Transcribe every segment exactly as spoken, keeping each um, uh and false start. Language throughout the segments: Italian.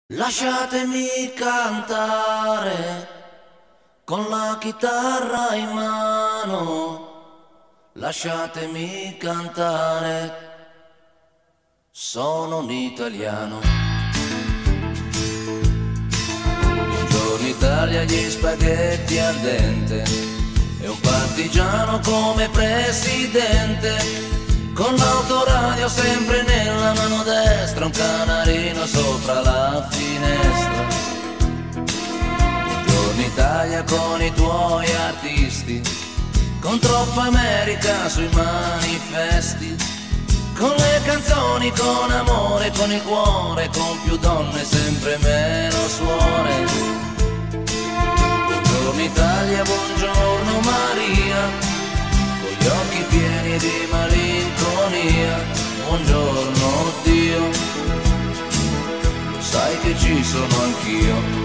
Lasciatemi cantare con la chitarra in mano, lasciatemi cantare, sono un italiano. Buongiorno Italia, gli spaghetti al dente e un partigiano come presidente, con l'autoradio sempre nella mano destra, un canarino sopra la finestra. Buongiorno Italia con i tuoi artisti, con troppa America sui manifesti, con le canzoni, con amore, con il cuore, con più donne, sempre meno suore. Buongiorno Italia, buongiorno Maria, con gli occhi pieni di malinconia, buongiorno Dio, lo sai che ci sono anch'io.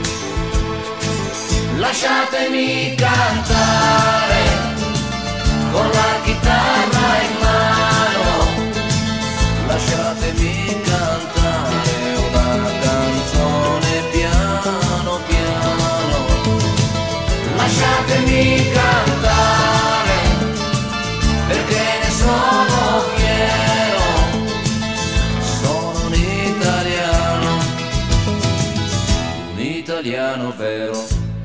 Lasciatemi cantare con la chitarra in mano, lasciatemi cantare una canzone piano piano, lasciatemi cantare perché ne sono fiero, sono un italiano, un italiano vero.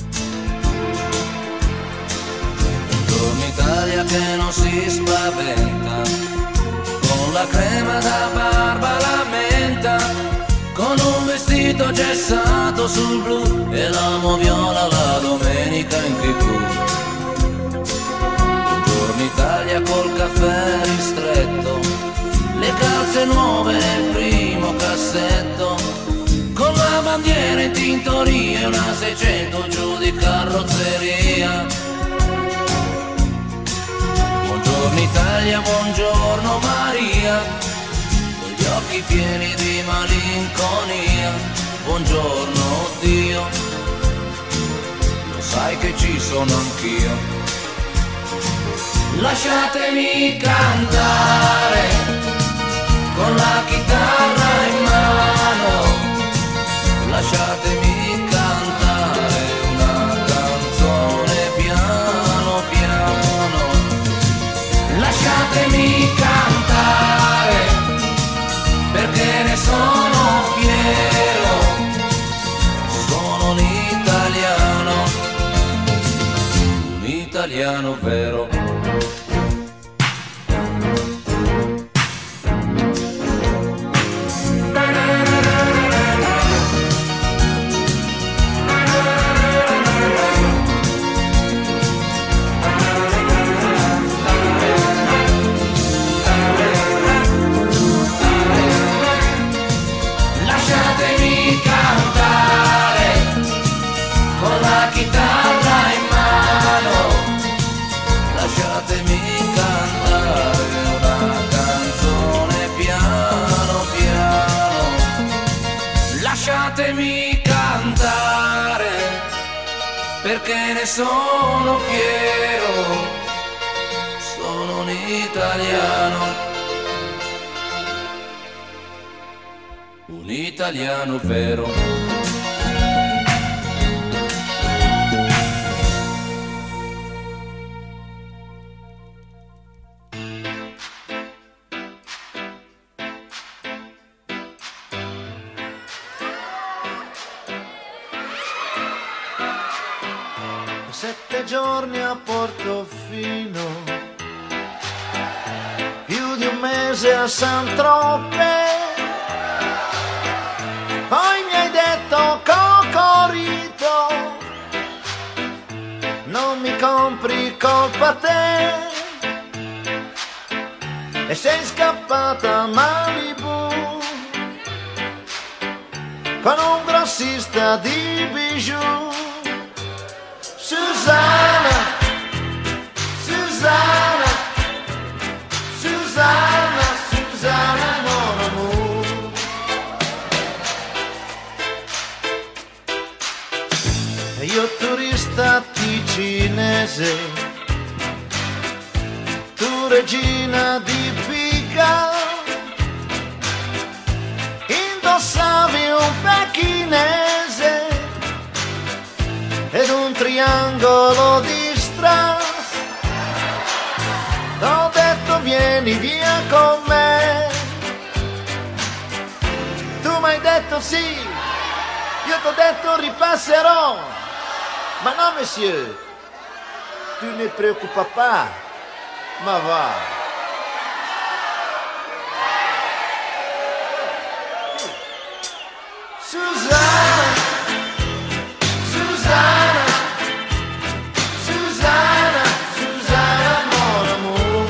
Un'Italia che non si spaventa, con la crema da barba la menta, con un vestito gessato sul blu e l'amo viola la domenica in tivù. Buongiorno Italia col caffè ristretto, le calze nuove nel primo cassetto, con la bandiera in tintoria e una seicento giù di carrozzeria. Buongiorno Italia, buongiorno Maria, con gli occhi pieni di malinconia, buongiorno Dio, lo sai che ci sono anch'io. Lasciatemi cantare con la chitarra in mano, lasciatemi cantare una canzone piano piano, lasciatemi cantare perché ne sono fiero, sono un italiano, un italiano vero. Chitarra in mano, lasciatemi cantare una canzone piano piano, lasciatemi cantare perché ne sono fiero, sono un italiano, un italiano vero. Sette giorni a Portofino, più di un mese a San Tropez, poi mi hai detto Cocorito, non mi compri colpa te, e sei scappata a Malibu con un grossista di bijou. Susanna, Susanna, Susanna, Susanna, mon amour. E io turista ticinese, tu regina di Pica, indossavi un pechinese triangolo di Strauss. T'ho detto vieni via con me, tu m'hai detto sì, io t'ho detto ripasserò, ma no monsieur, tu ne preoccupa pas, ma va. Susanna, Susanna, Susanna, Susanna, mon amour.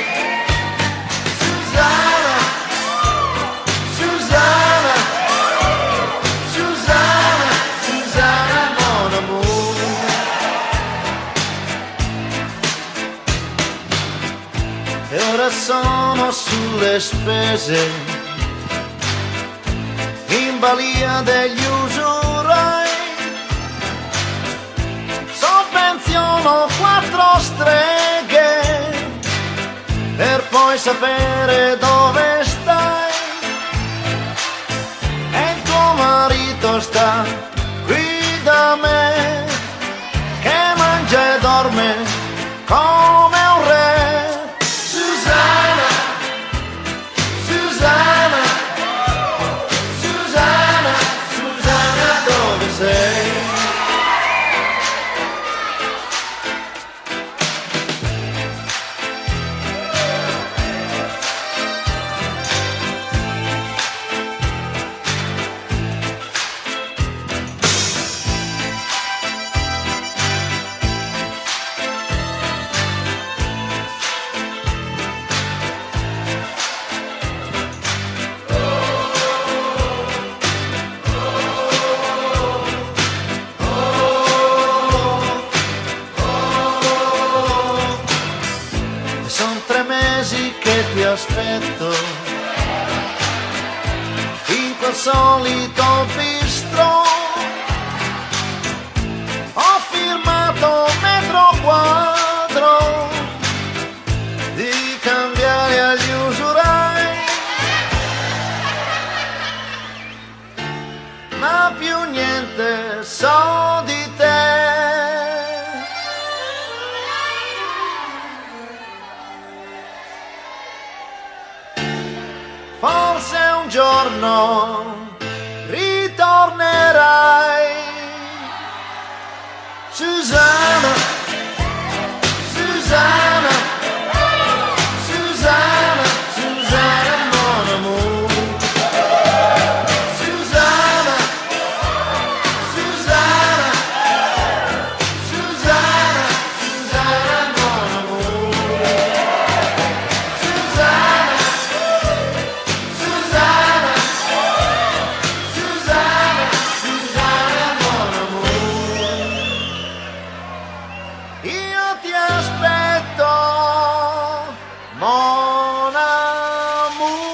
Susanna, Susanna, Susanna, Susanna, mon amour. E ora sono sulle spese, in balia degli usurai, sovvenziono quattro streghe per poi sapere dove stai, e il tuo marito sta qui da me, che mangia e dorme come un re. Susanna, Susanna, Susanna, Susanna, dove sei? Che ti aspetto in quel solito bistro, ho firmato metro quadro di cambiare agli usurai, ma più niente so di te. Forse un giorno ritornerai. Susanna, Susanna, Susanna, Susanna, mon amour. Susanna, Susanna, Susanna, Susanna, mon amour. Susanna, Susanna, Susanna, Susanna, mon amour. Io ti aspetto, mon amour.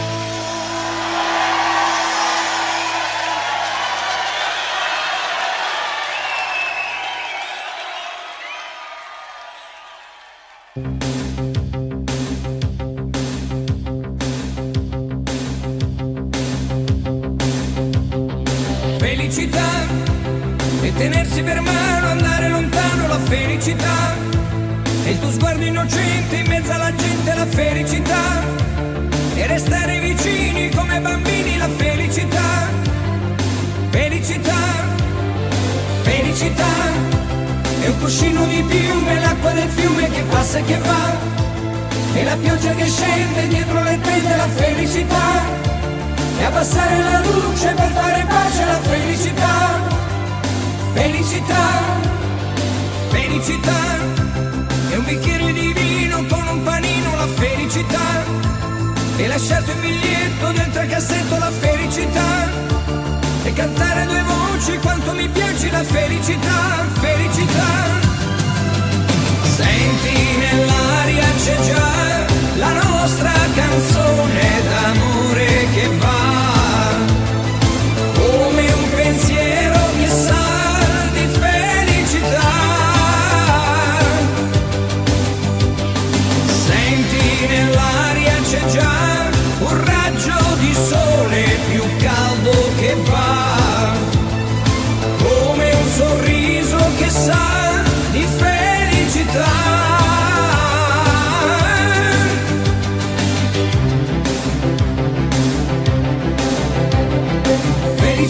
Felicità e tenersi per mano, andare lontano, la felicità e il tuo sguardo innocente in mezzo alla gente, la felicità e restare vicini come bambini, la felicità, felicità, felicità è un cuscino di piume, l'acqua del fiume che passa e che va, e la pioggia che scende dietro le tende, la felicità e abbassare la luce per fare pace, la felicità, felicità, felicità, è un bicchiere di vino con un panino, la felicità, e lasciarti un biglietto dentro il cassetto, la felicità, e cantare a due voci quanto mi piace, la felicità, felicità. Senti nell'aria c'è già la nostra canzone d'amore che va, come un pensiero che sa di felicità. Senti nell'aria c'è già un raggio di sole più caldo che va, come un sorriso che sa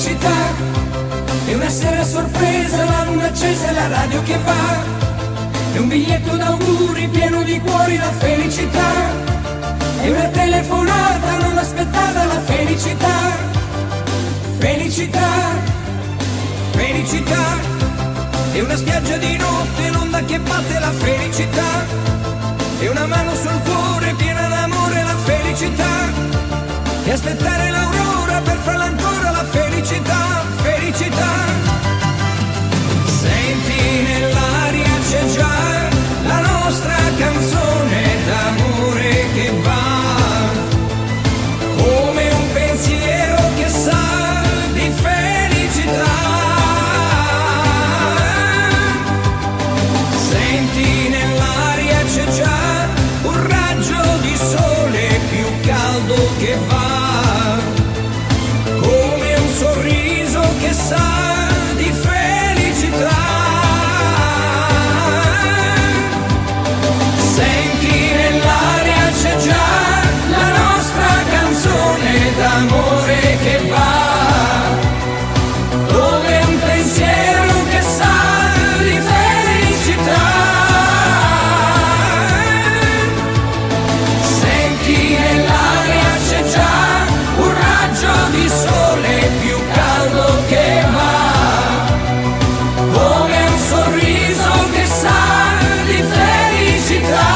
felicità. E una sera sorpresa, la luna accesa e la radio che va. E un biglietto d'auguri pieno di cuori, la felicità. E una telefonata non aspettata, la felicità. Felicità, felicità. E una spiaggia di notte, l'onda che batte, la felicità. E una mano sul cuore piena d'amore, la felicità. E aspettare l'aurora per farla ancora, la felicità, felicità. Senti nell'aria c'è già la nostra canzone d'amore che va, come un pensiero che sa di felicità. Senti nell'aria c'è già un raggio di sole più caldo che va, come un sorriso che sa di felicità. Senti nell'aria c'è già la nostra canzone d'amore che va, come un pensiero che sa di felicità. Senti nell'aria c'è già un raggio di sole più caldo che va, come un sorriso che sa di felicità.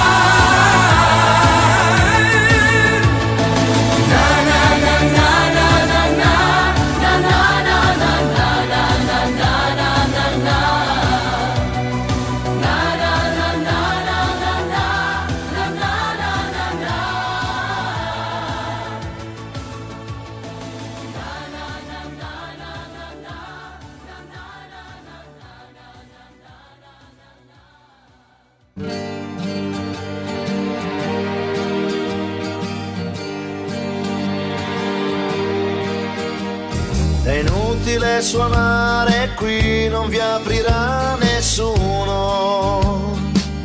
È inutile suonare qui, non vi aprirà nessuno.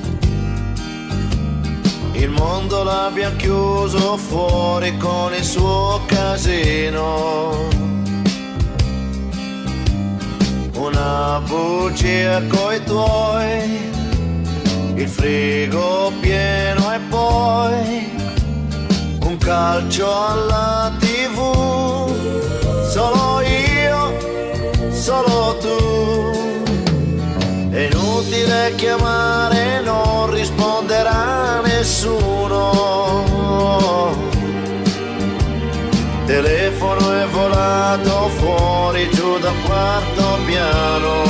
Il mondo l'abbiamo chiuso fuori con il suo casino. Una bugia coi tuoi, il frigo pieno e poi un calcio alla tivù. Solo io, solo tu. È inutile chiamare, non risponderà nessuno. Telefono è volato fuori giù dal quarto piano.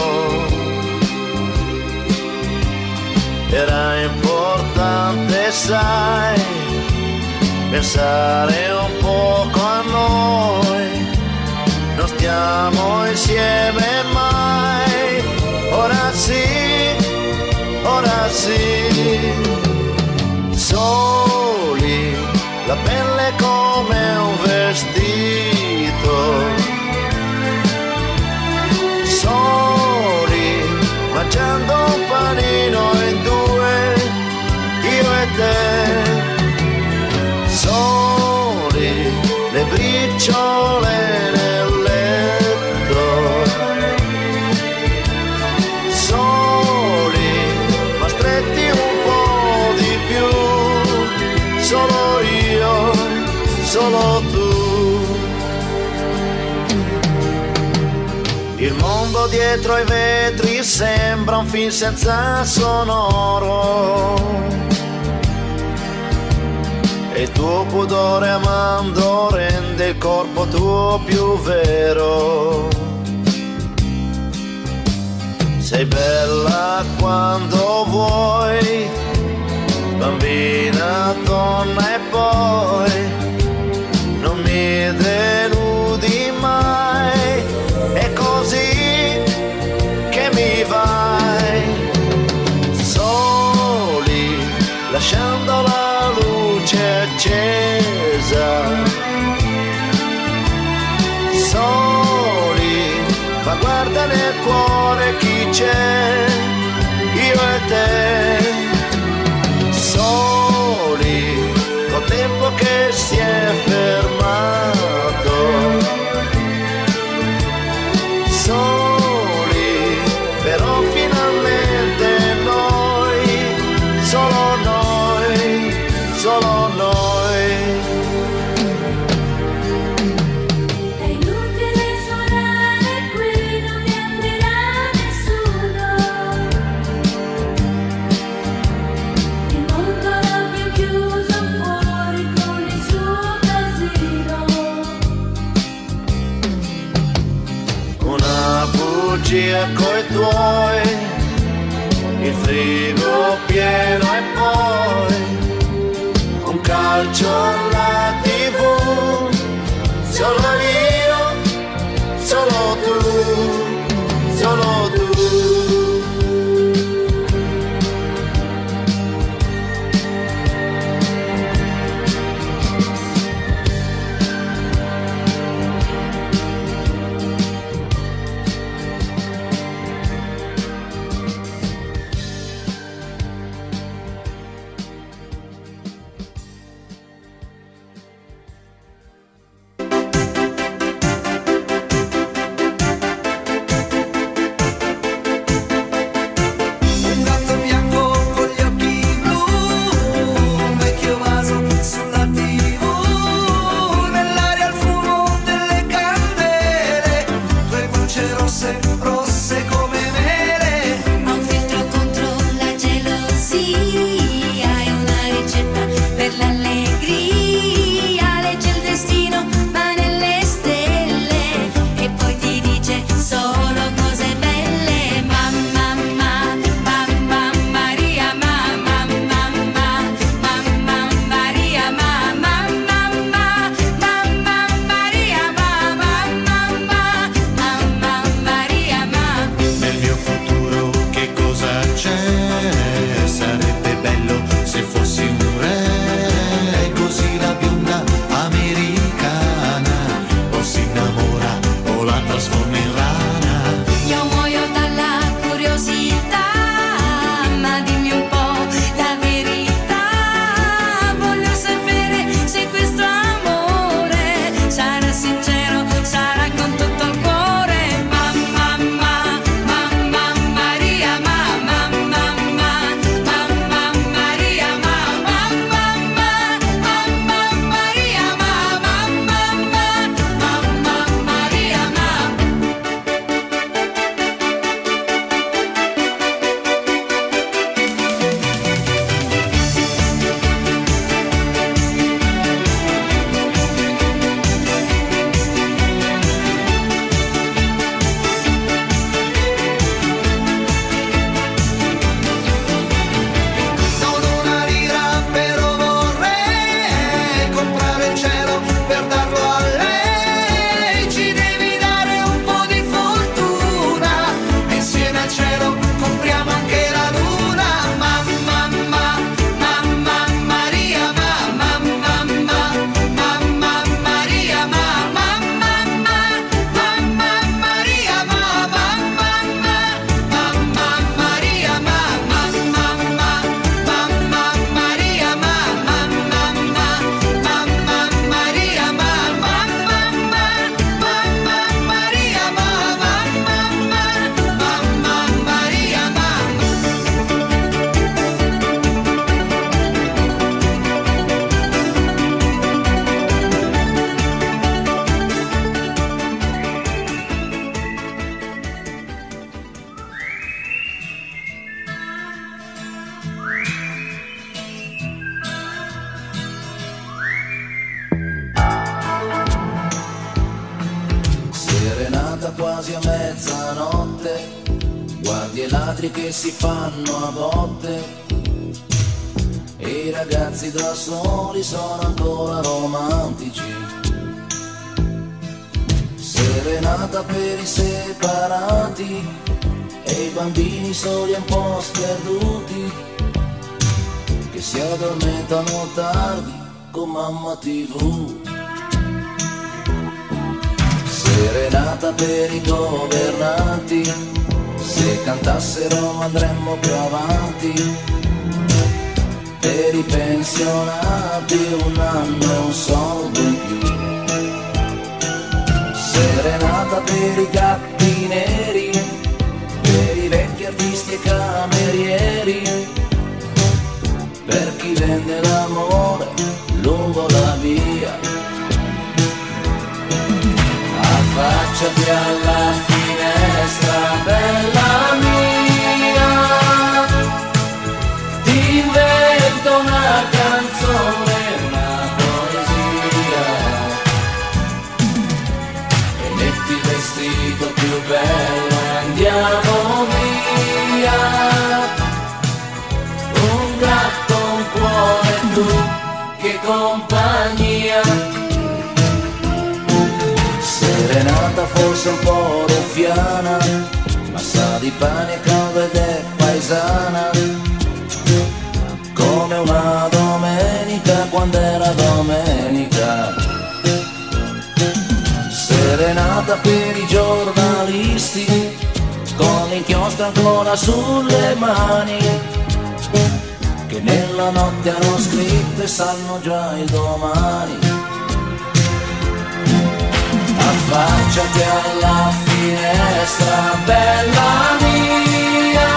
Era importante, sai, pensare un poco a noi. Non stiamo insieme mai, ora sì, ora sì. Soli, la pelle come un vestito. Soli, mangiando un panino in due, io e te. Soli, le briciole nel letto. Soli, ma stretti un po' di più. Solo io, solo tu. Il mondo dietro ai vetri sembra un film senza sonoro. E il tuo pudore amando rende il corpo tuo più vero. Sei bella quando vuoi, bambina, donna e poi non mi deludi mai. È così che mi vai. Soli, lasciando la luce accesa. Soli, ma guarda nel cuore chi c'è, io e te. Soli, col tempo che si è fermato. una bugia coi tuoi, il frigo pieno e poi un calcio alla tivù, solo io, solo tu, solo tu. Quasi a mezzanotte, guardi i ladri che si fanno a botte, e i ragazzi da soli sono ancora romantici. Serenata per i separati e i bambini soli un po' sperduti, che si addormentano tardi con mamma tivù. Serenata per i governanti, se cantassero andremmo più avanti. Per i pensionati un anno e un soldo in più. Serenata per i gatti neri, per i vecchi artisti e camerieri, per chi vende l'amore lungo la via. Affacciati alla finestra, bella mia, ti invento una canzone, una poesia, e metti il vestito più forse un po' ruffiana, ma sa di pane caldo ed è paesana, come una domenica quando era domenica. Serenata per i giornalisti, con l'inchiostro ancora sulle mani, che nella notte hanno scritto e sanno già il domani. Affacciati alla finestra, bella mia,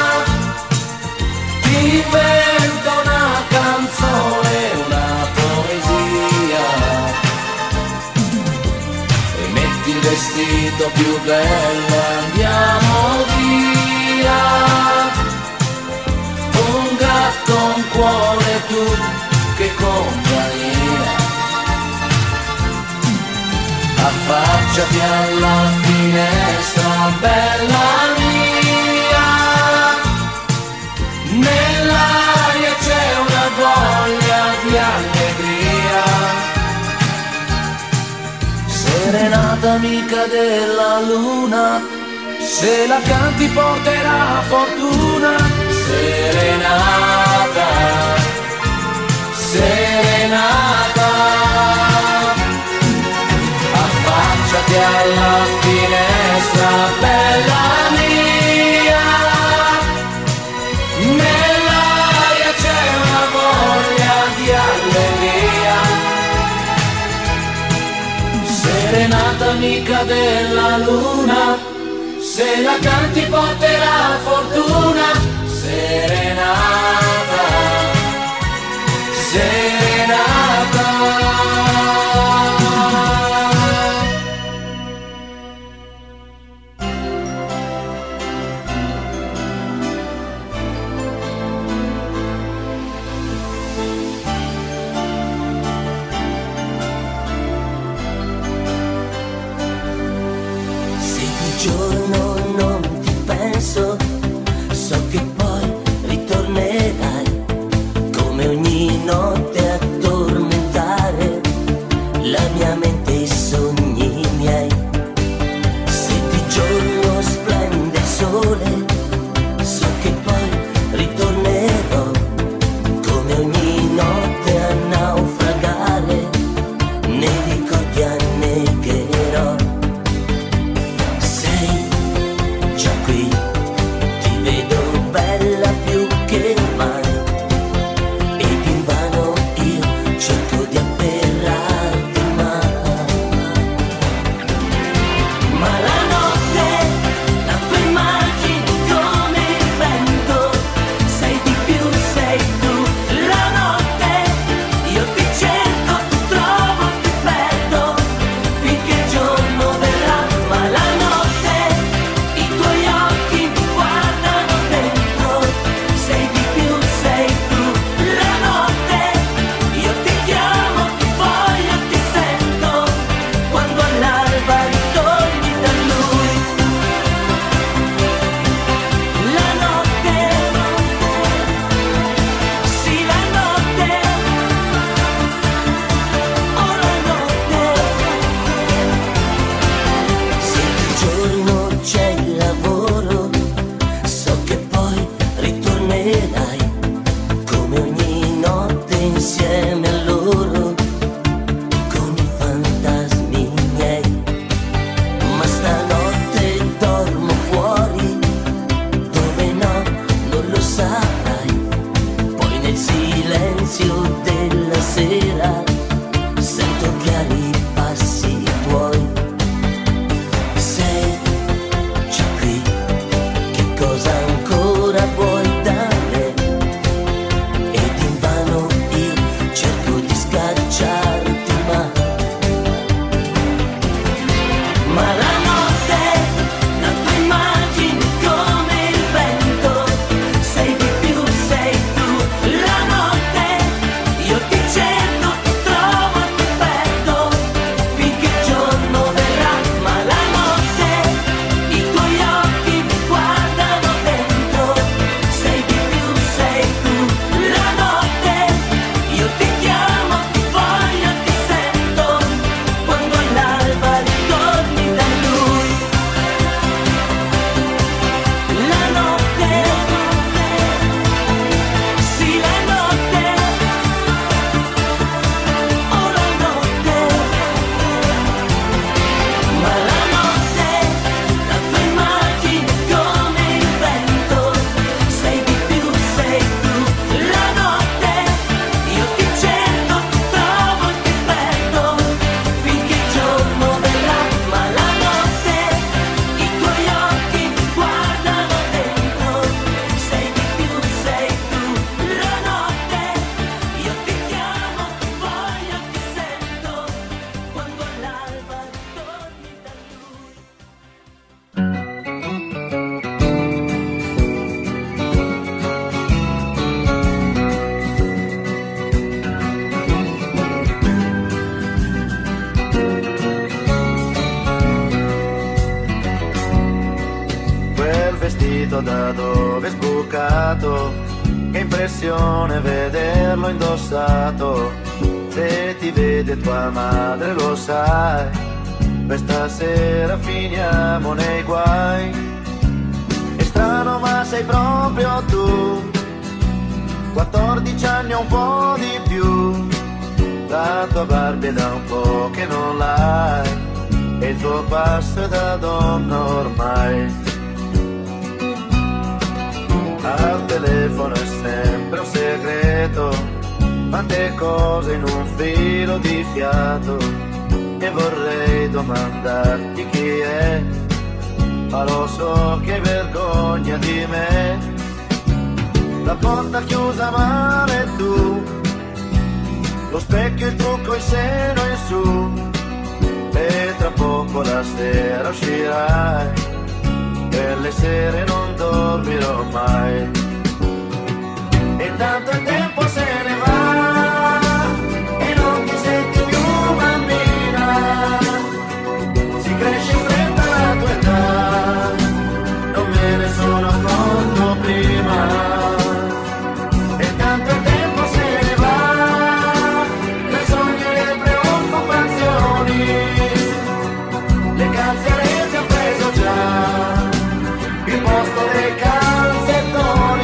diventa una canzone, una poesia, e metti il vestito più bello, andiamo via, un gatto, un cuore, tu che compagnia. Affacciati alla finestra, bella mia, nell'aria c'è una voglia di allegria. Serenata amica della luna, se la canti porterà fortuna. Serenata, serenata, affacciati alla finestra, bella mia, nell'aria c'è una voglia di allegria. Serenata amica della luna, se la canti porterà fortuna. Serenata, serenata. Se di giorno non ti penso, so che poi ritornerai, come ogni notte a tormentare la mia mente e i sogni miei. Se di giorno splende il sole, so che poi ritornerò, come ogni notte a naufragare, nei ricordi annegherò. Sei vestito da dove è sbucato, che impressione vederlo indossato. Se ti vede tua madre lo sai, questa sera finiamo nei guai. È strano ma sei proprio tu, quattordici anni o un po' di più. La tua Barbie è da un po' che non l'hai, e il tuo passo è da donna ormai. Al telefono è sempre un segreto, quante cose in un filo di fiato. E vorrei domandarti chi è, ma lo so che hai vergogna di me. La porta chiusa male tu, lo specchio, il trucco, il seno in su, e tra poco la sera uscirai, per le sere non dormirò mai. E tanto il tempo se ne va e non ti senti più bambina. Si cresce in fretta la tua età, non me ne sono accorto prima. E tanto il tempo se ne va, tra sogni e le preoccupazioni, le canzonette ho preso già il posto dei calzettoni.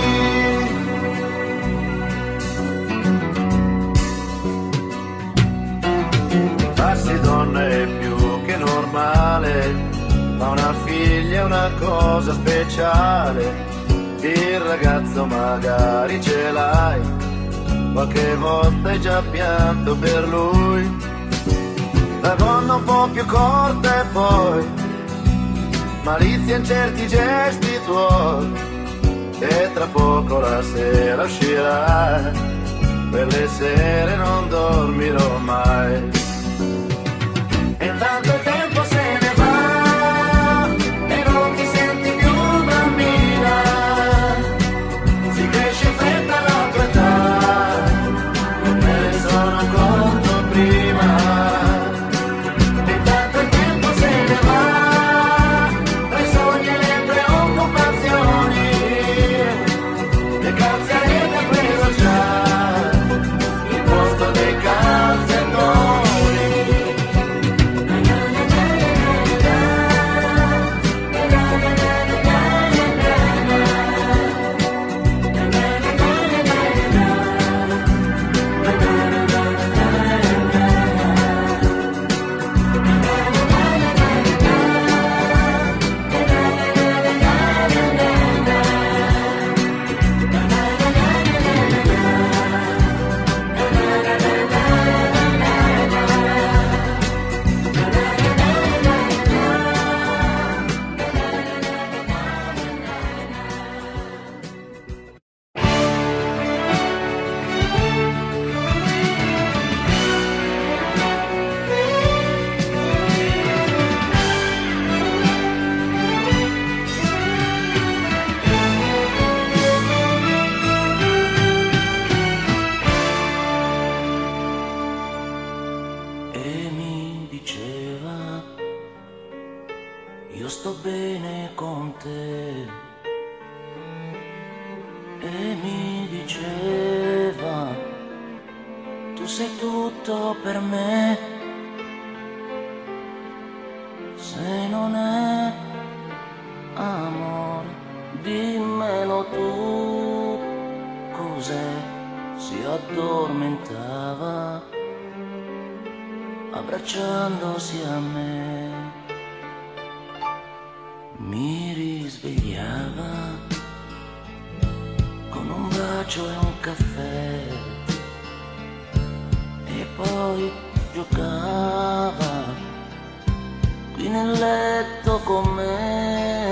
Farsi donna è più che normale, ma una figlia è una cosa speciale. Il ragazzo magari ce l'hai, qualche volta hai già pianto per lui. La donna un po' più corta e poi malizia in certi gesti tuoi, e tra poco la sera uscirà, per le sere non dormirò mai. E tanto il tempo se ne va e non ti senti più bambina. Si cresce in fretta la tua età, non me ne sono accorto prima. E tanto il tempo se ne va, tra i sogni e le preoccupazioni, le calzarete hai preso già il posto dei calzettoni. E mi diceva, io sto bene con te. E mi diceva, tu sei tutto per me. Se non è amore, dimmelo tu. Cos'è? Si addormentava abbracciandosi a me, mi risvegliava con un bacio e un caffè, e poi giocava qui nel letto con me.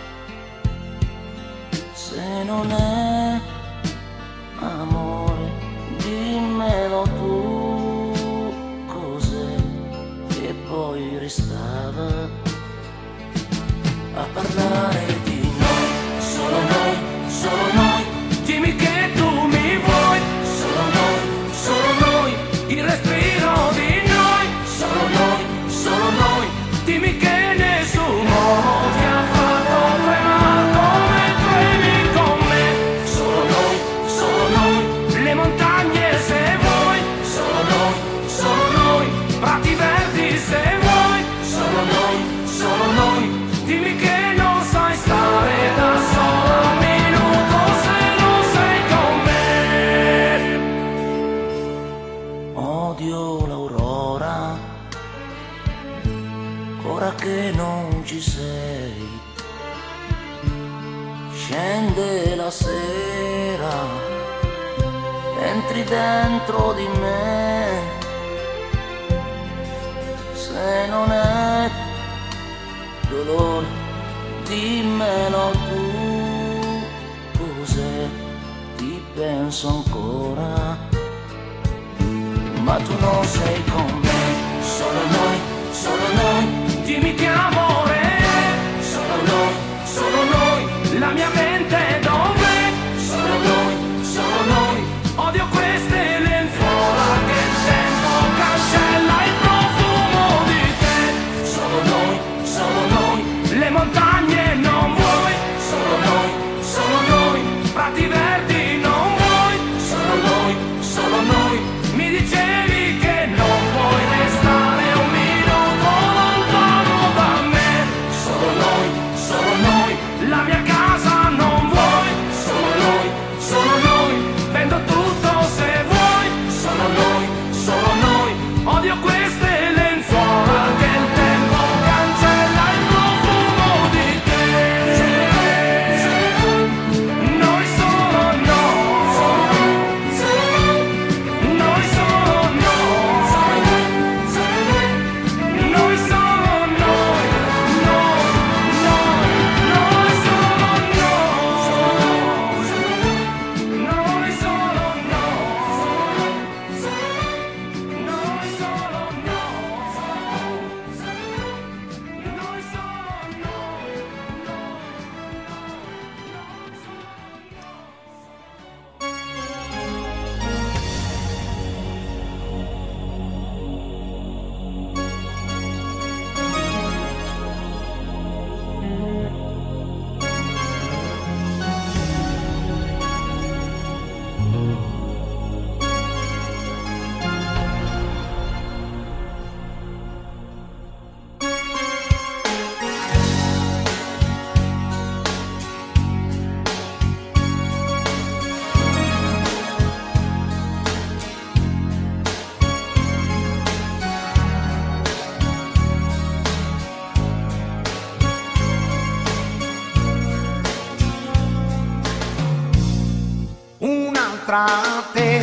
Se non è amore, dimmelo tu. E poi restava a parlare di noi, solo noi, solo noi. Dimmi che tu mi vuoi, solo noi, solo noi. Il respiro di noi, solo scende la sera, entri dentro di me, se non è dolore dimmelo tu, cos'è, ti penso ancora, ma tu non sei con me, solo noi, solo noi, dimmi che amore, solo noi, solo noi, la mia mente dov'è, solo noi, solo noi, odio queste lenzuola che il tempo cancella il profumo di te, solo noi, solo noi, le montagne non vuoi, solo noi, solo noi, prati verdi non vuoi, solo noi, solo noi, mi dicevi che non vuoi restare un minuto lontano da me, solo noi, solo noi, la mia casa non vuoi, solo noi, solo noi, vendo tutto se vuoi, solo noi, solo noi, odio queste lenzuola che il tempo cancella il profumo di te, noi solo noi, noi solo noi, noi solo noi, noi, noi, noi solo noi, noi solo noi, noi solo noi, noi un'altra te,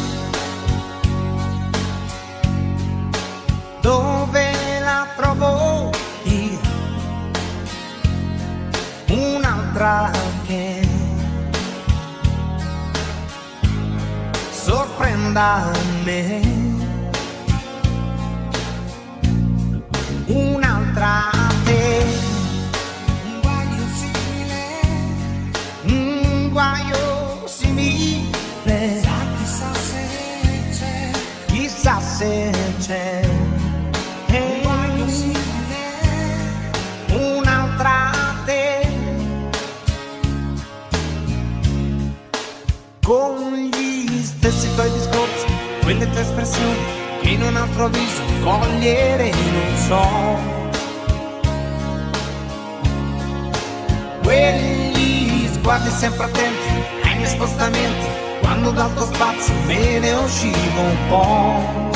dove la trovo io, un'altra che sorprenda me, un'altra te, un guaio simile, un guaio simile, chissà se c'è, chissà se c'è, un guaio simile, un'altra te, con gli stessi tuoi discorsi, quelle tue espressioni che in un altro viso cogliere non so, quegli sguardi sempre attenti ai miei spostamenti, quando dal tuo spazio me ne uscivo un po',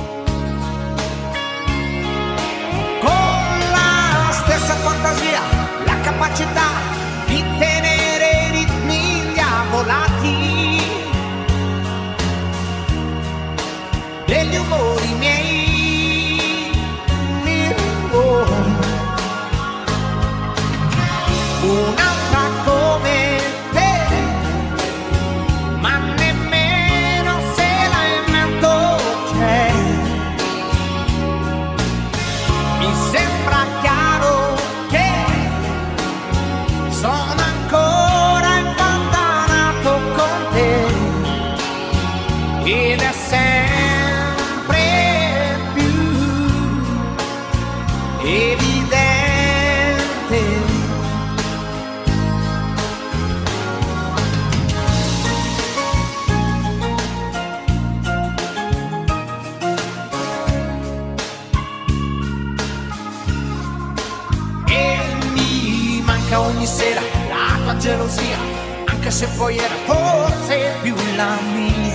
con la stessa fantasia, la capacità di tenere i ritmi diavolati degli umori miei, miei umori. Un'altra come te, ma nemmeno se la invento c'è, mi sembra chiaro che sono ancora impantannato con te, ed è sempre più evidente. Ogni sera la tua gelosia, anche se poi era forse più la mia,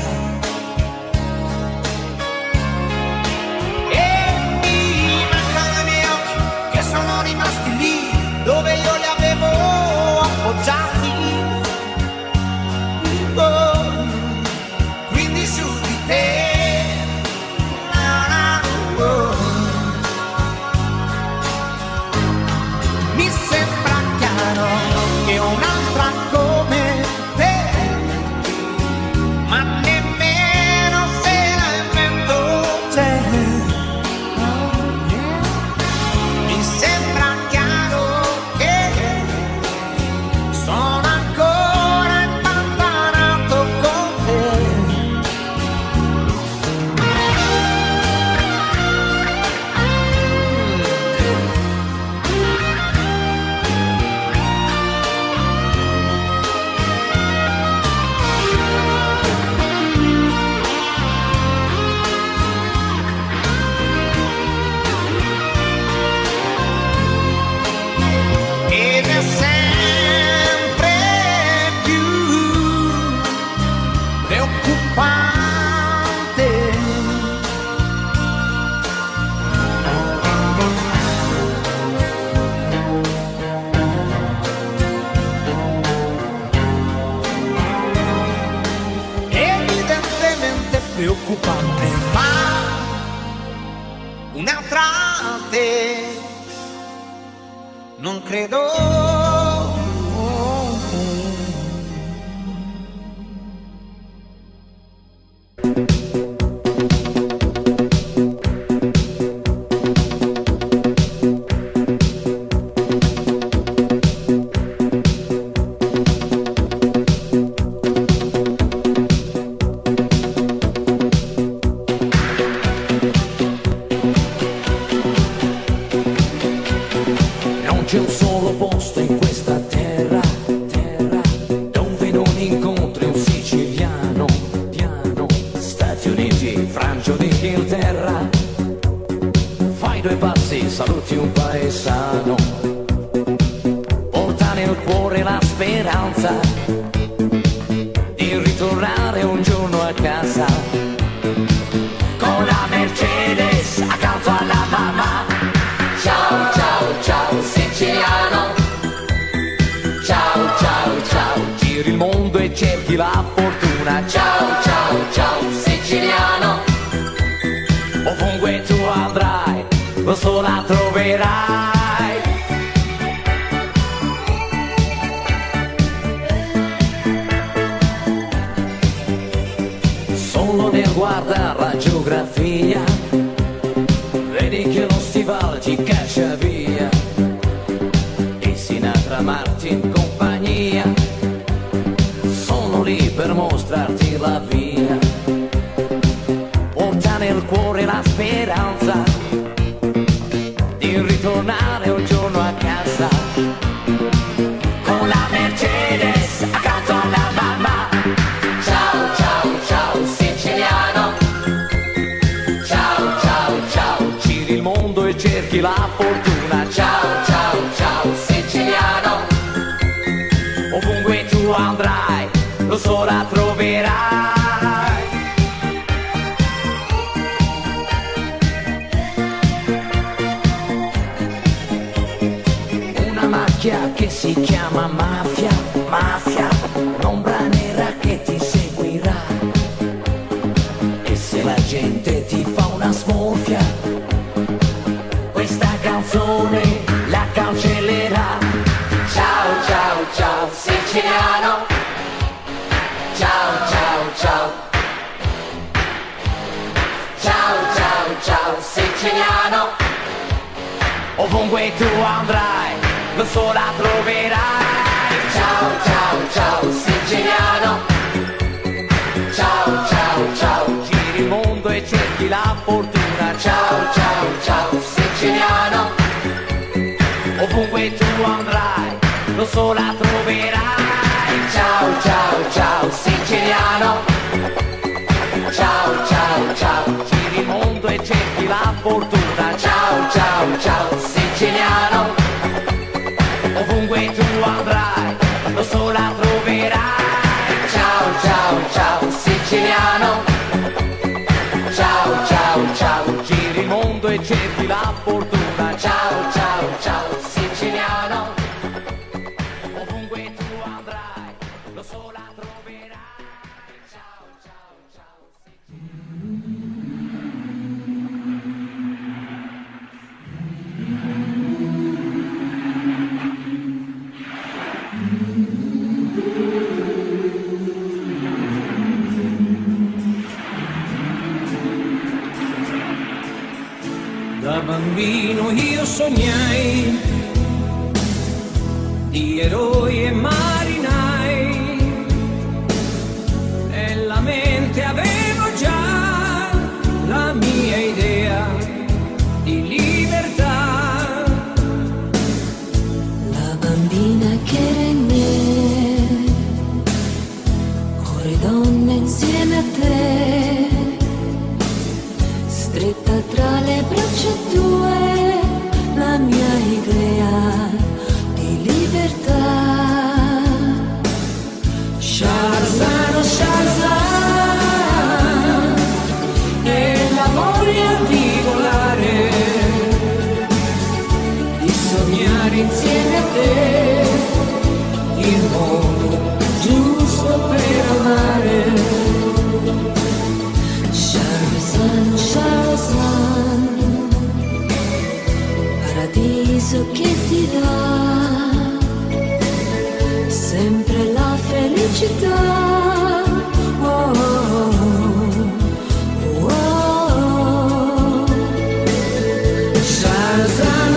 e mi mancano i miei occhi che sono rimasti lì dove io li avevo appoggiati, preoccupante, ma un'altra te non credo. C'è un solo posto in questa terra, terra, dove non incontri un siciliano, piano, Stati Uniti, Francia o Inghilterra. Fai due passi, saluti un paesano, porta nel cuore la speranza di ritornare un giorno a casa, con la Mercedes accanto alla mamma. Ciao, ciao, ciao, siciliano. Ciao, ciao, ciao, giri il mondo e cerchi la fortuna. Ciao, ciao, ciao, siciliano. Ovunque tu andrai, lo so la troverai. Solo nel guardare la geografia vedi che lo stivale ti caccia via e Sinatra, Martin, compagnia sono lì per mostrarti la via. Porta nel cuore la speranza di ritornare un giorno a casa, con la Mercedes accanto alla mamma. Ciao, ciao, ciao, siciliano. Ciao, ciao, ciao, giri il mondo e cerchi la fortuna. Ciao, ciao, ciao, siciliano. Ovunque tu andrai, lo so la troverai. Una macchia che si chiama mafia, mafia, un'ombra nera che ti seguirà. E se la gente ti fa una smorfia, questa canzone la cancellerà. Ciao, ciao, ciao, siciliano. Ciao, ciao, ciao. Ciao, ciao, ciao, siciliano. Ovunque tu andrai, lo so la troverai. Ciao, ciao, ciao, siciliano. Ciao, ciao, ciao, giri il mondo e cerchi la fortuna. Ciao, ciao, ciao, siciliano. Ovunque tu andrai, lo so la troverai. Ciao, ciao, ciao, siciliano. Ciao, ciao, ciao, giri il mondo e cerchi la fortuna. Ciao, ciao, ciao, siciliano. Ovunque tu andrai, lo so la troverai. Ciao, ciao, ciao, siciliano. Ciao, ciao, ciao, giri il mondo e cerchi la fortuna. Ciao, ciao, ciao, siciliano. Ovunque tu andrai, lo so la troverai. Ciao, ciao, ciao, Da bambino io sognai di eroi e marinai, nella mente avevo già la mia idea di libertà. La bambina che era in me, cuore donna insieme a te, stretta tra le braccia tue, la mia idea di libertà. Sharzano, Sharzan, e la voglia di volare, di sognare insieme a te il mondo giusto per amare. sempre la felicità. Oh, oh, oh, oh. Shahrazad,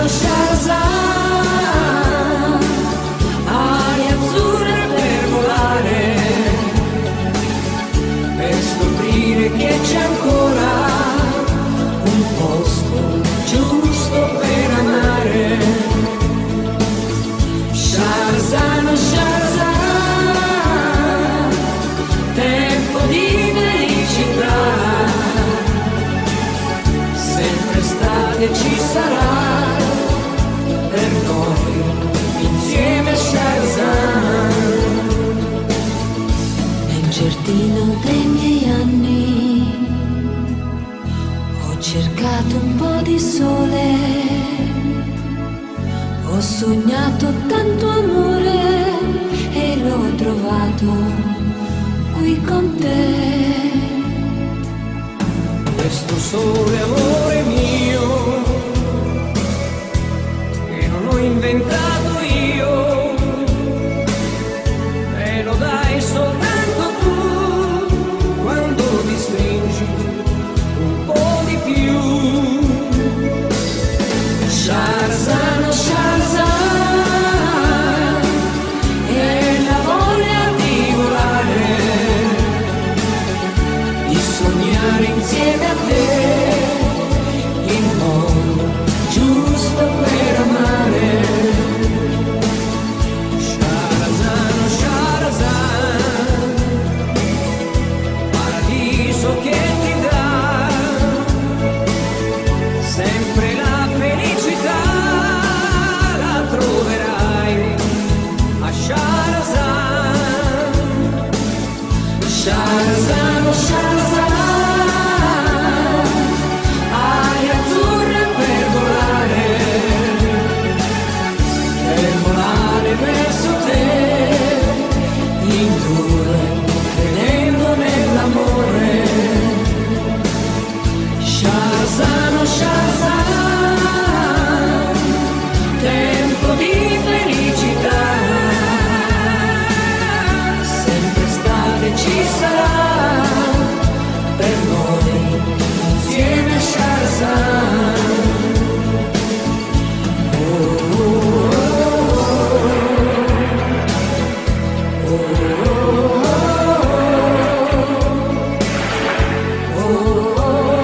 Shahrazad, ali azzurre per volare, per scoprire che c'è ancora un posto giusto per amare. Shahrazad, Shahrazad, tempo di felicità, sempre estate ci sarà per noi insieme. Shahrazad, nel giardino dei miei anni ho cercato un po' di sole, ho sognato tanto amore e l'ho trovato qui con te. Questo sole, amore mio, che non ho inventato io, me lo dai soltanto tu, quando mi stringi un po' di più. Shahrazad, Shahrazad, e la voglia di volare, di sognare insieme a te il mondo giusto per amare. Shahrazad, Shahrazad, paradiso che ti dà sempre la felicità, la troverai a Shahrazad. Shahrazad, Shahrazad, ali azzurre per volare, per volare verso te, in due, credendo nell'amore. Shahrazad, Shahrazad, tempo di felicità, sempre estate ci sarà per noi insieme. Shahrazad, oh, oh, oh, oh, oh, oh, oh.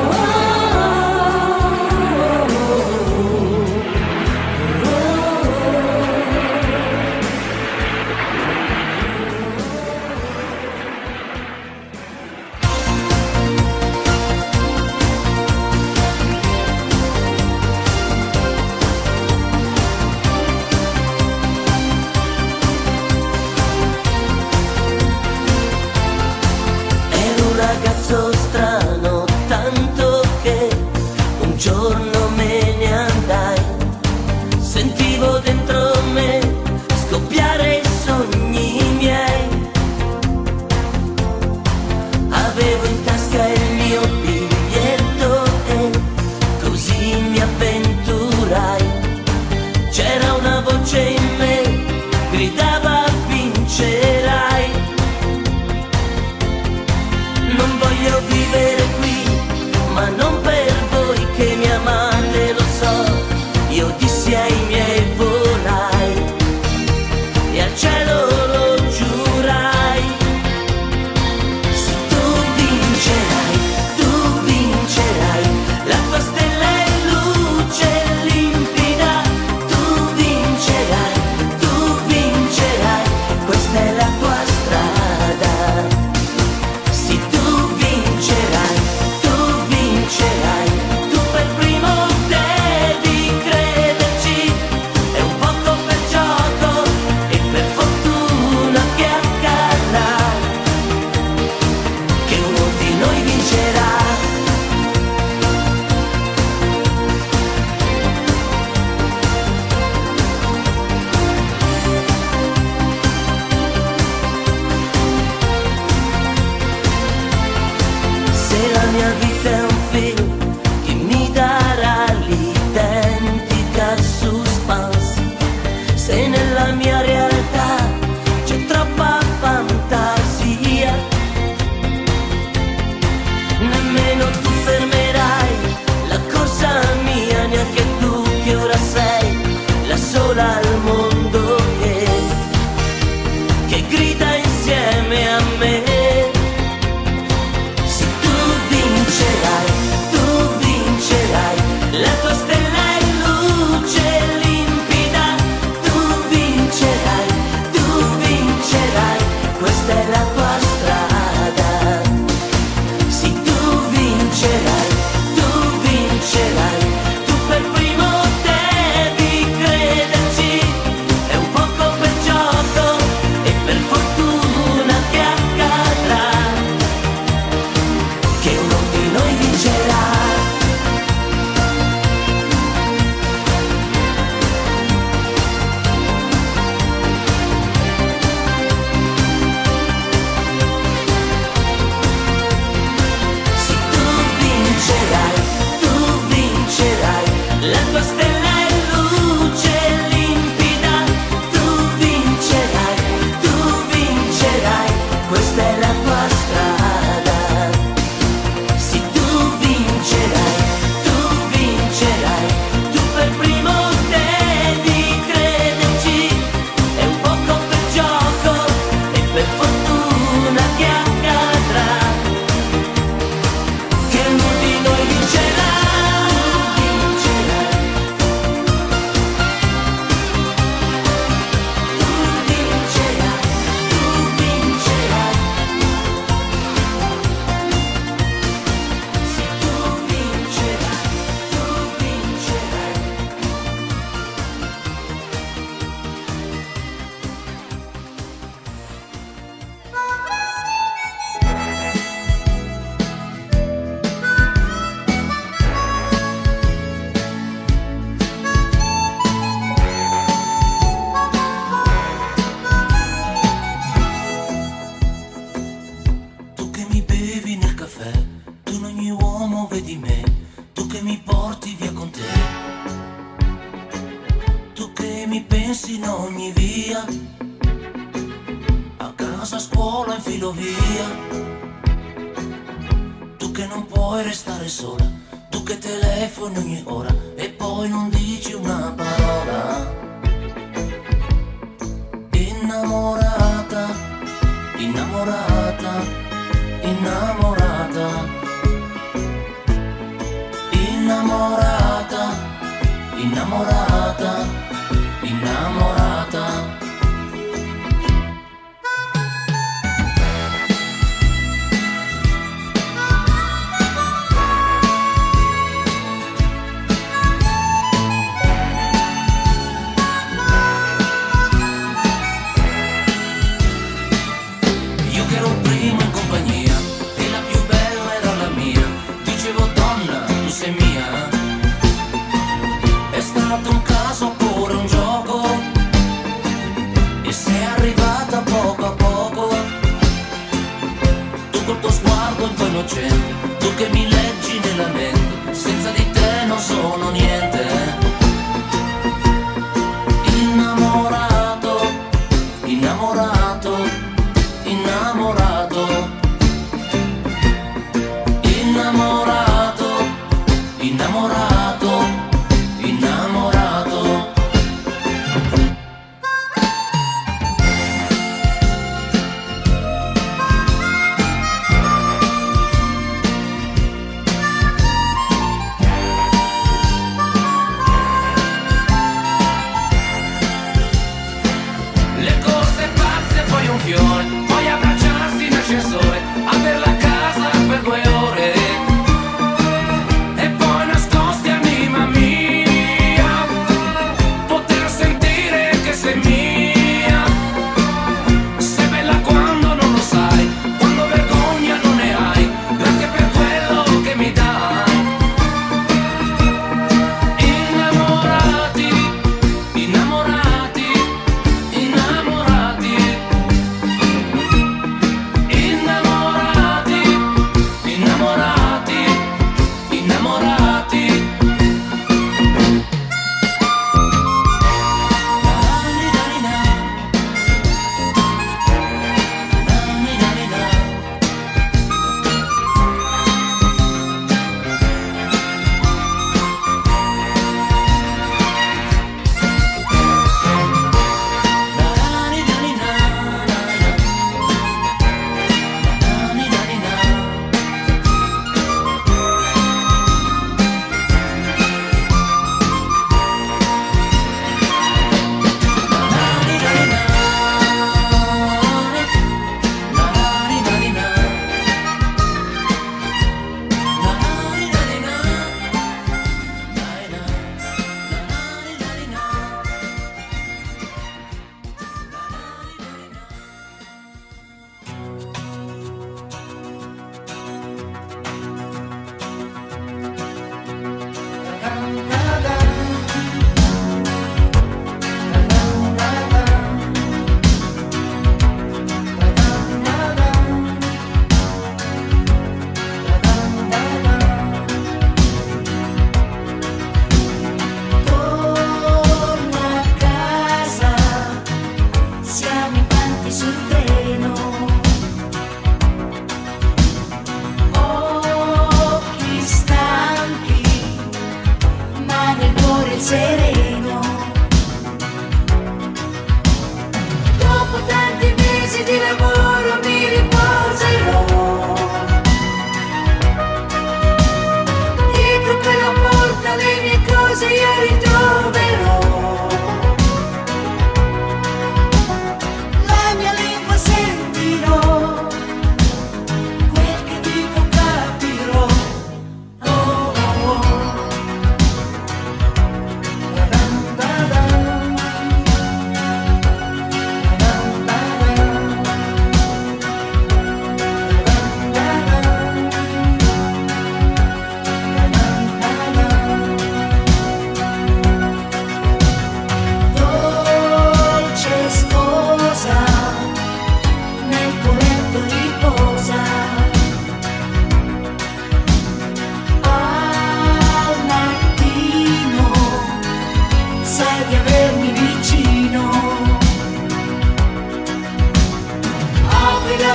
Ero un ragazzo strano, tanto che un giorno me ne andai. Sentivo dentro me scoppiare i sogni miei. Avevo in tasca il mio biglietto e così mi avventurai. C'era una voce in me, gridava vincerai. Non voglio vivere qui, ma non per voi che mi amate, lo so. Io dissi ai miei volai e al cielo lo giurai. Se tu vincerai, tu vincerai, la tua stella è luce limpida. Tu vincerai, tu vincerai, questa è la tua strada. Sì, tu vincerai, tu vincerai, tu per primo devi crederci. È un poco per gioco e per fortuna. casa, a scuola, in filo via. Tu che non puoi restare sola, tu che telefoni ogni ora e poi non dici una parola. Innamorata, innamorata, innamorata, innamorata, innamorata, innamorata. Tu che mi leggi nella mente, senza di te non sono niente. Innamorato, innamorato, innamorato, innamorato, innamorato, innamorato. Poi abbracciarsi in ascensore, avere la casa per due ore e poi nascosti anima mia, poter sentire che sei mia. Sei bella quando non lo sai, quando vergogna non ne hai, grazie per quello che mi dai. Innamorati, innamorati, innamorati.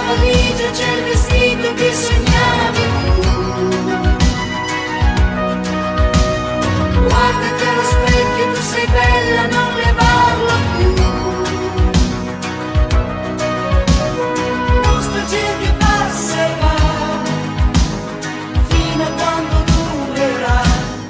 valigia c'è il vestito che sognavi tu. Guardati allo specchio, tu sei bella, non levarlo più. Nostalgia che passa e va fino a quando durerà.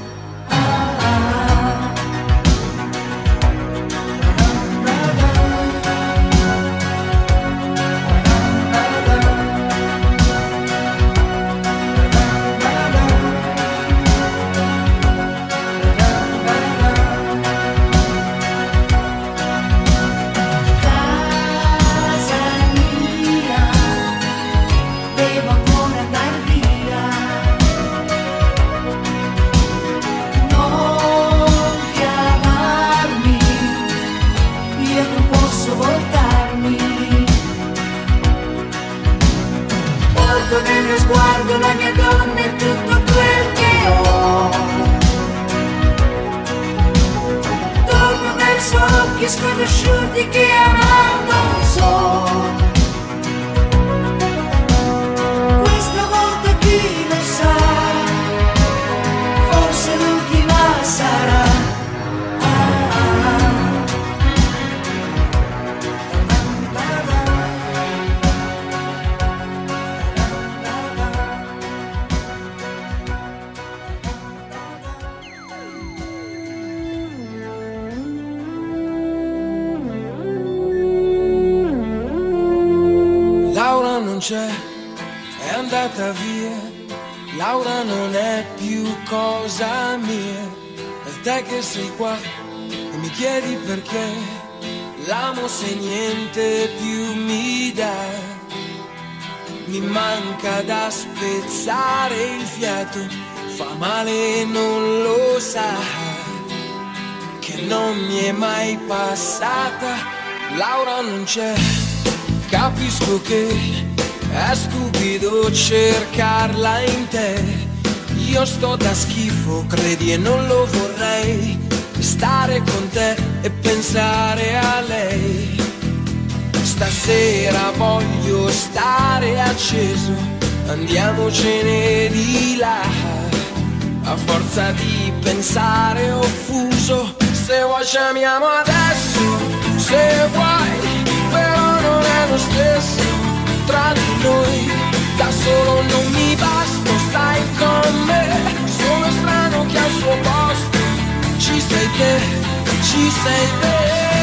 Nel mio sguardo la mia donna è tutto quel che ho. Torno verso occhi sconosciuti che amar non so. Questa volta chi lo sa, forse l'ultima sarà. C'è, è andata via, Laura non è più cosa mia, è te che sei qua e mi chiedi perché, l'amo se niente più mi dà, mi manca da spezzare il fiato, fa male e non lo sa, che non mi è mai passata, Laura non c'è, capisco che è stupido cercarla in te. Io sto da schifo, credi e non lo vorrei. Stare con te e pensare a lei. Stasera voglio stare acceso, andiamocene di là. A forza di pensare offuso, se vuoi ci amiamo adesso, se vuoi, però non è lo stesso. Tra di noi, da solo non mi basta, stai con me, sono strano che al suo posto ci sei te, ci sei te.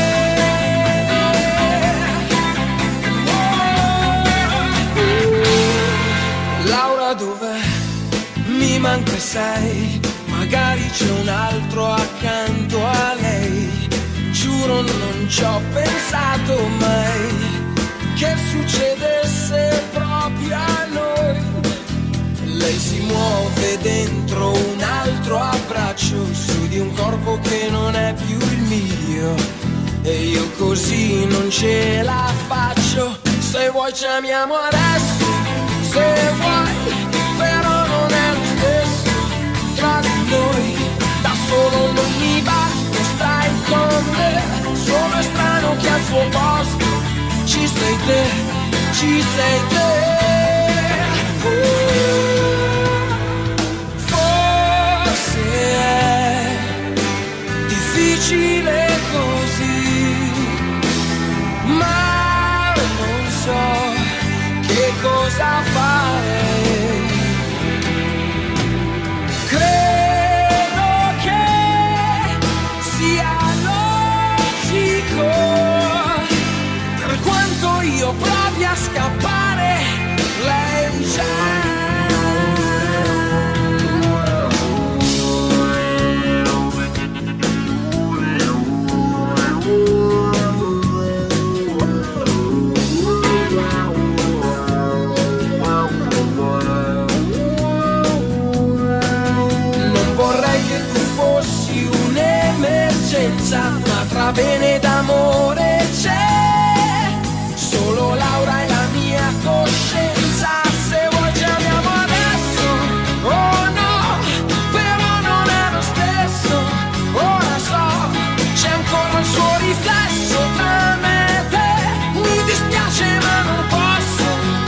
Oh. Laura dov'è? Mi manca sei, magari c'è un altro accanto a lei, giuro non ci ho pensato mai che succedesse proprio a noi. Lei si muove dentro un altro abbraccio, su di un corpo che non è più il mio, e io così non ce la faccio. Se vuoi ci amiamo adesso, se vuoi, però non è lo stesso. Tra di noi, da solo non mi basta, stai con me, sono strano che al suo posto ci sei te, ci sei te. Uh, forse è difficile così, ma non so che cosa fare. Credo che sia logico, per quanto io provi a scappare, lei già. Non vorrei che tu fossi un'emergenza, ma tra bene d'amore c'è solo Laura e la mia coscienza. Se vuoi ci amiamo adesso, oh no, però non è lo stesso. Ora so, c'è ancora il suo riflesso tra me e te. Mi dispiace ma non posso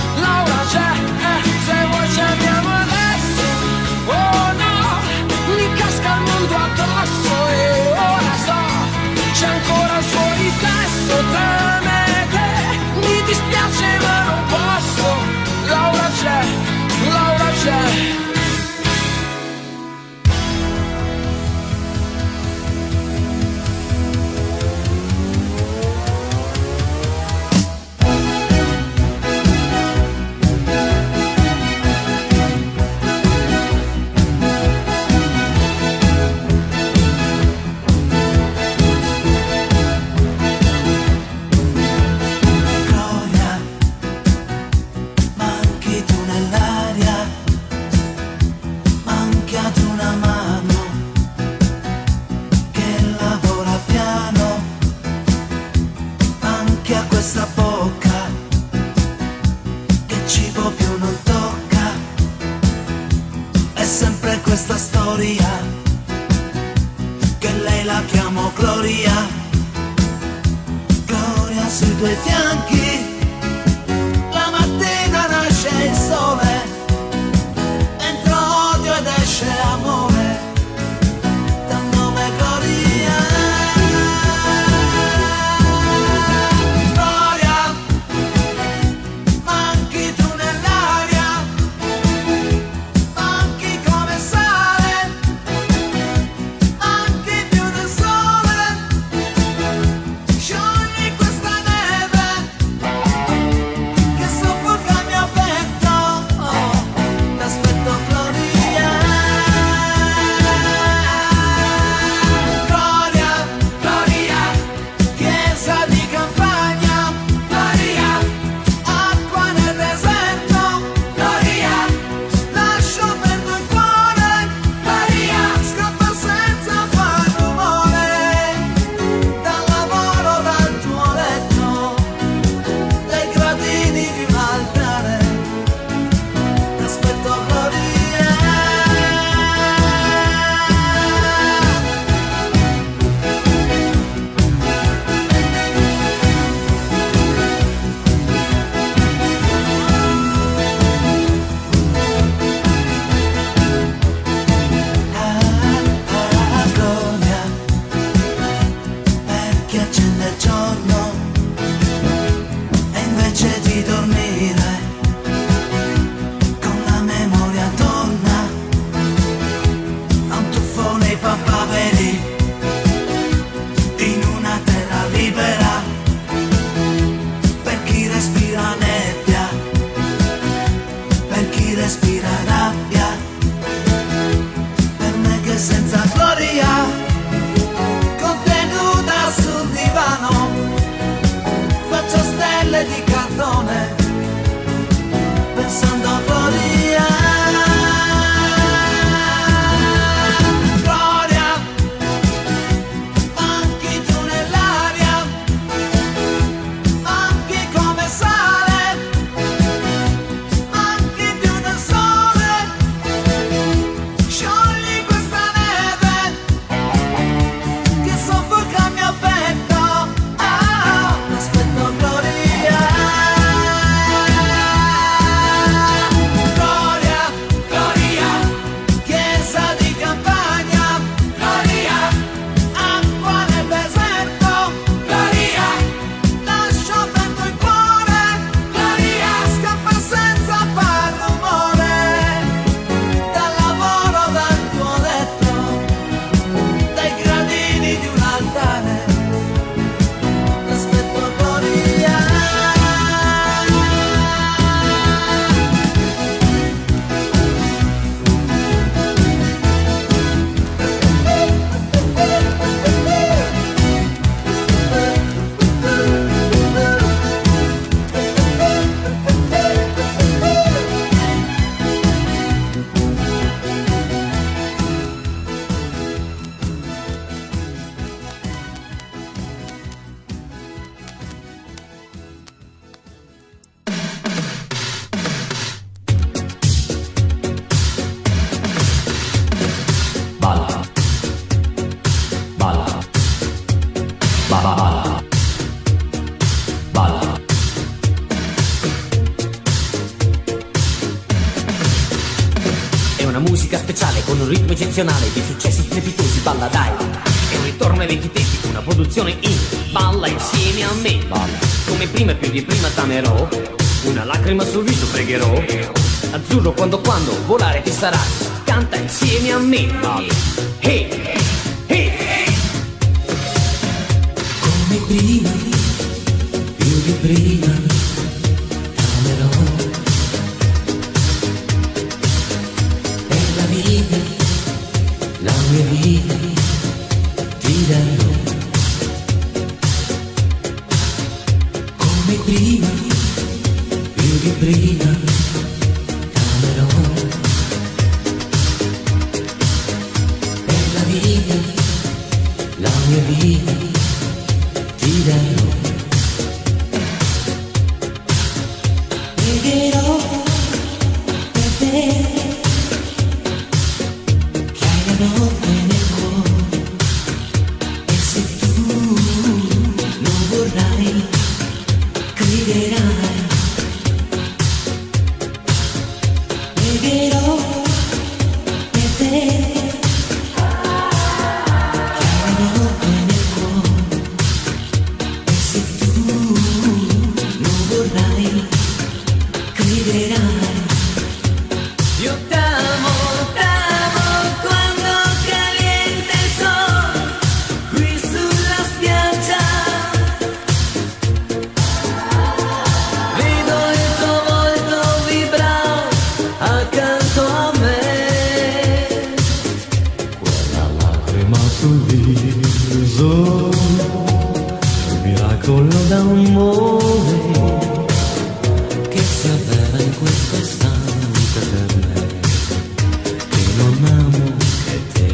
Gloria, che lei la chiamo Gloria, Gloria sui tuoi fianchi, la mattina nasce il sole, entra odio ed esce amore, dal nome Gloria. Gloria, manchi tu nell'aria, manchi come sale, manchi più del sole, sciogli questa neve che soffoca il mio petto, oh, t'aspetto Gloria. Gloria, Gloria, chiesa di campagna, Gloria, acqua nel deserto, Gloria, lascio perdo il cuore, Gloria, scappa senza far rumore, dal lavoro, dal tuo letto, dai gradini di un altare, t'aspetto Gloria. Ah, Gloria, per chi accende il giorno e invece di dormire con la memoria torna a un tuffo nei papaveri in una terra libera, per chi respira nebbia, per chi respira rabbia, per me che senza gloria, contenuta sul divano, faccio stelle di cartone, pensando a gloria. Gloria, manchi tu nell'aria, manchi come sale, manchi più del sole, sciogli questa neve che soffoca il mio petto, ah, aspetto Gloria. Gloria, Gloria, chiesa di campagna, Gloria, acqua nel deserto, Gloria, lascio perdo il cuore, Gloria, scappa senza far rumore, dal lavoro, dal tuo letto, dai gradini di un altare, t'aspetto Gloria. Balla, balla, balla, balla. È una musica speciale con un ritmo eccezionale di successi strepitosi, balla dai. È un ritorno ai vecchi tempi, una produzione in balla insieme a me. Balla. Come prima e più di prima t'amerò, una lacrima sul viso pregherò. Azzurro quando quando volare ti sarà, canta insieme a me. Balla. Hey, hey, hey. Come prima, più di prima, t'amerò. Per la vita, la mia vita, ti darò. Come prima, più di prima, t'amerò. Per la vita, la mia vita, ti darò. Pregherò per te, che hai la griderai, pregherò per te. Io t'amo, t'amo quando caliente il sole qui sulla spiaggia. Vedo il tuo volto vibrare accanto a me. Quella lacrima sul viso, un miracolo d'amore che si avvera in questo istante per me, che non amo che te.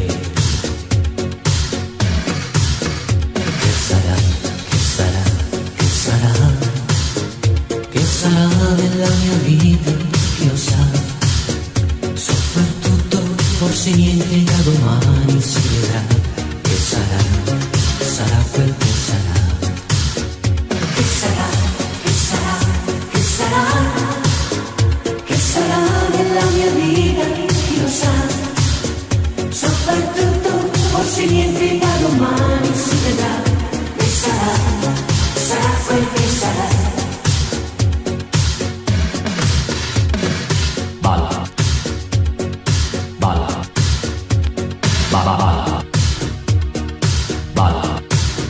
Che sarà, che sarà, che sarà, che sarà nella mia vita, chi lo sa. Soprattutto forse niente da domani si vedrà. Che sarà, sarà quel che sarà. Che sarà, che sarà, che sarà, che sarà nella mia vita, chi lo sa. Soprattutto forse niente da domani si vedrà. Che sarà, sarà quel che sarà. Balla, balla, balla, balla, balla.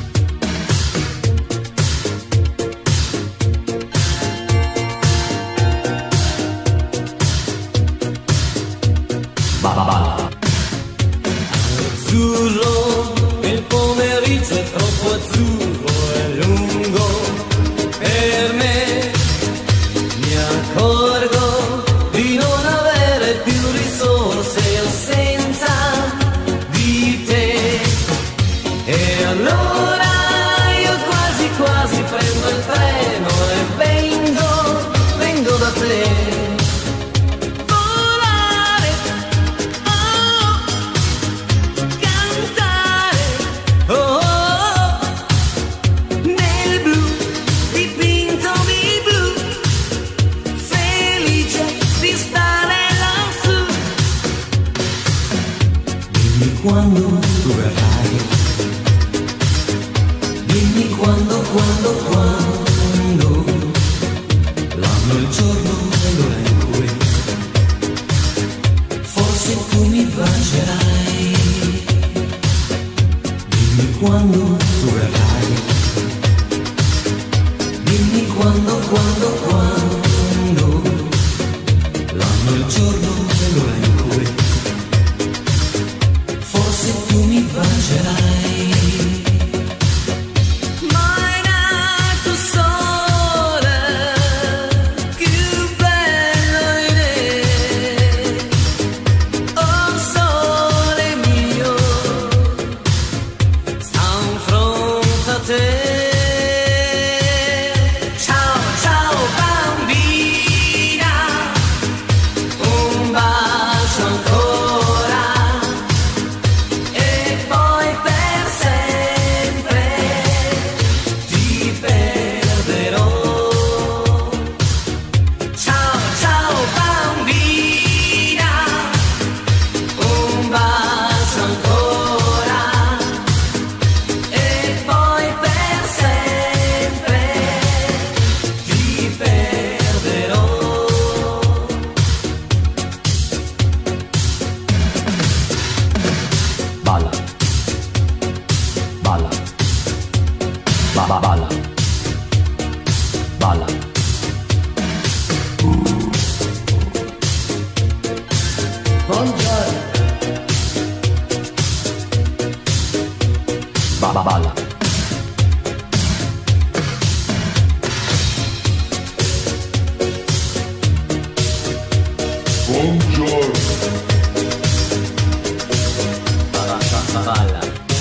Balla, balla. Azzurro, il pomeriggio è troppo azzurro e lungo per me. Mi accorgo di non avere più risorse senza di te. E allora io quasi quasi prendo il treno e vengo, vengo da te. Volare, oh, cantare, oh, oh, nel blu, dipinto di blu, felice di stare lassù. Dimmi quando tu verrai, dimmi quando, quando, quando, l'anno, il giorno e l'ora in cui forse tu mi bacerai. Dimmi quando tu verrai, dimmi quando, quando, quando, l'anno, il giorno e l'ora in cui forse tu mi bacerai. Mai nato sole, più bello di te. Oh sole mio, sta in fronte a te. Ciao, ciao bambina, un bacio ancora e poi per sempre ti perderò. Ciao, ciao bambina, un bacio ancora e poi per sempre ti perderò. Balla, balla, balla, balla, balla. Buongiorno. Balla, balla. Buongiorno. Balla, balla.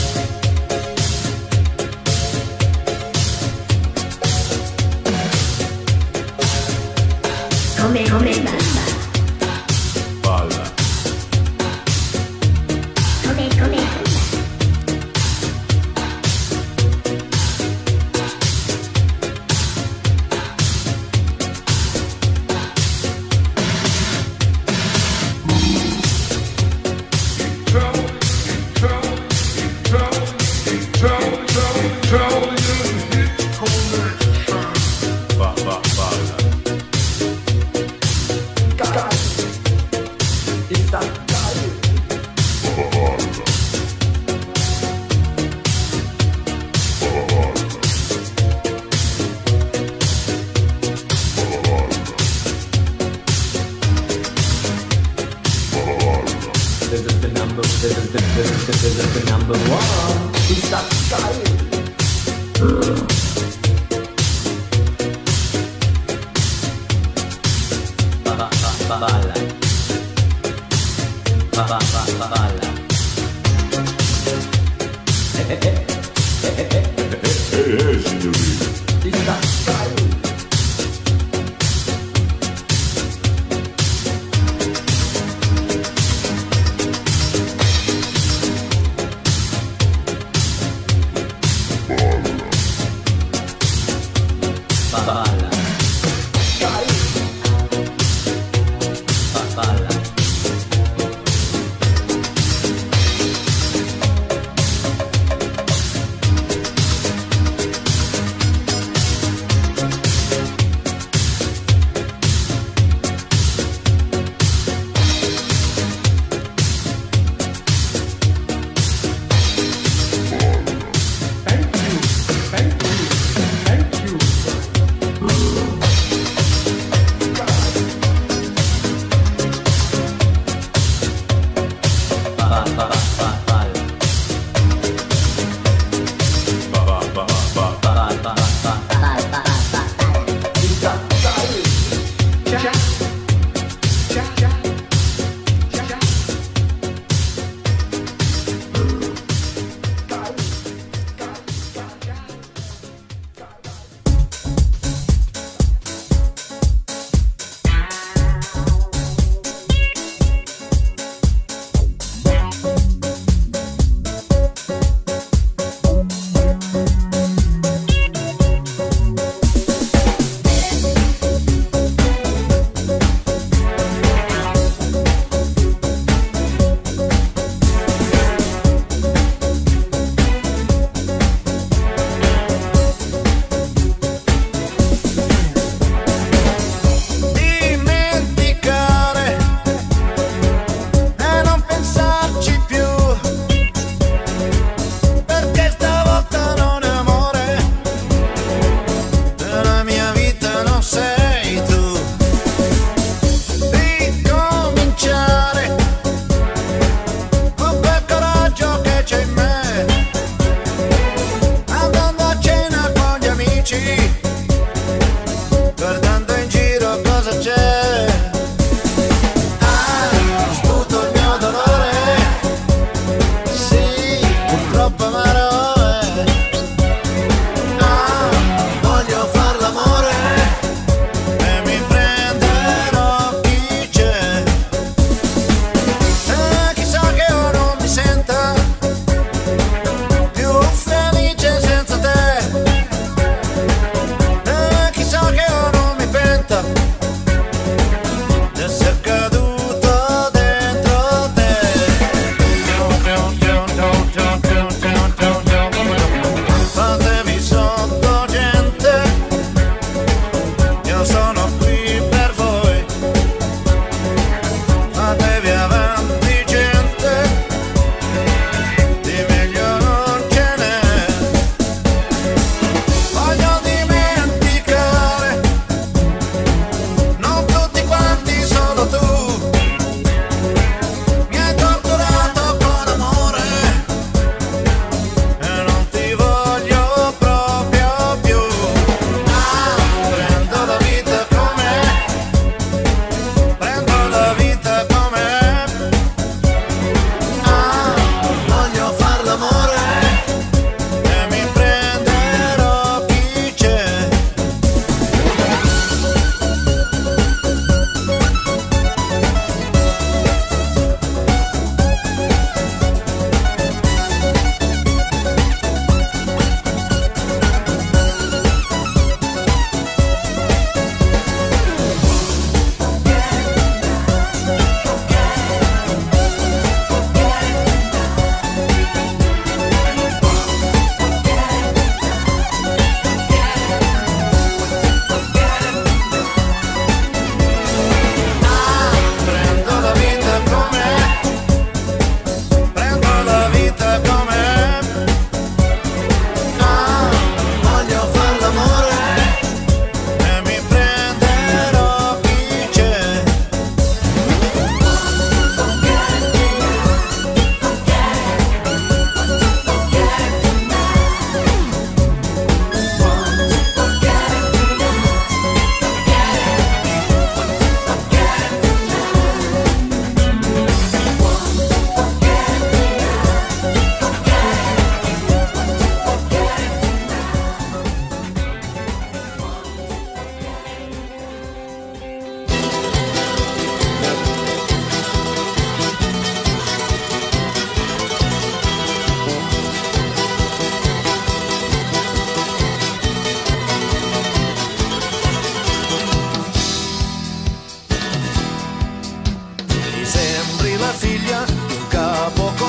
Come, come balla. Balla. Come, come balla. the number one. It's that style. Ba ba ba balla. Ba ba ba ba balla. Eh eh eh eh eh eh eh signorina. It's that style.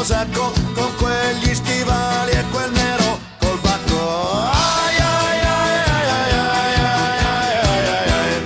sacco con quegli stivali e quel nero col bacco. Ai ai ai ai ai ai ai ai ai.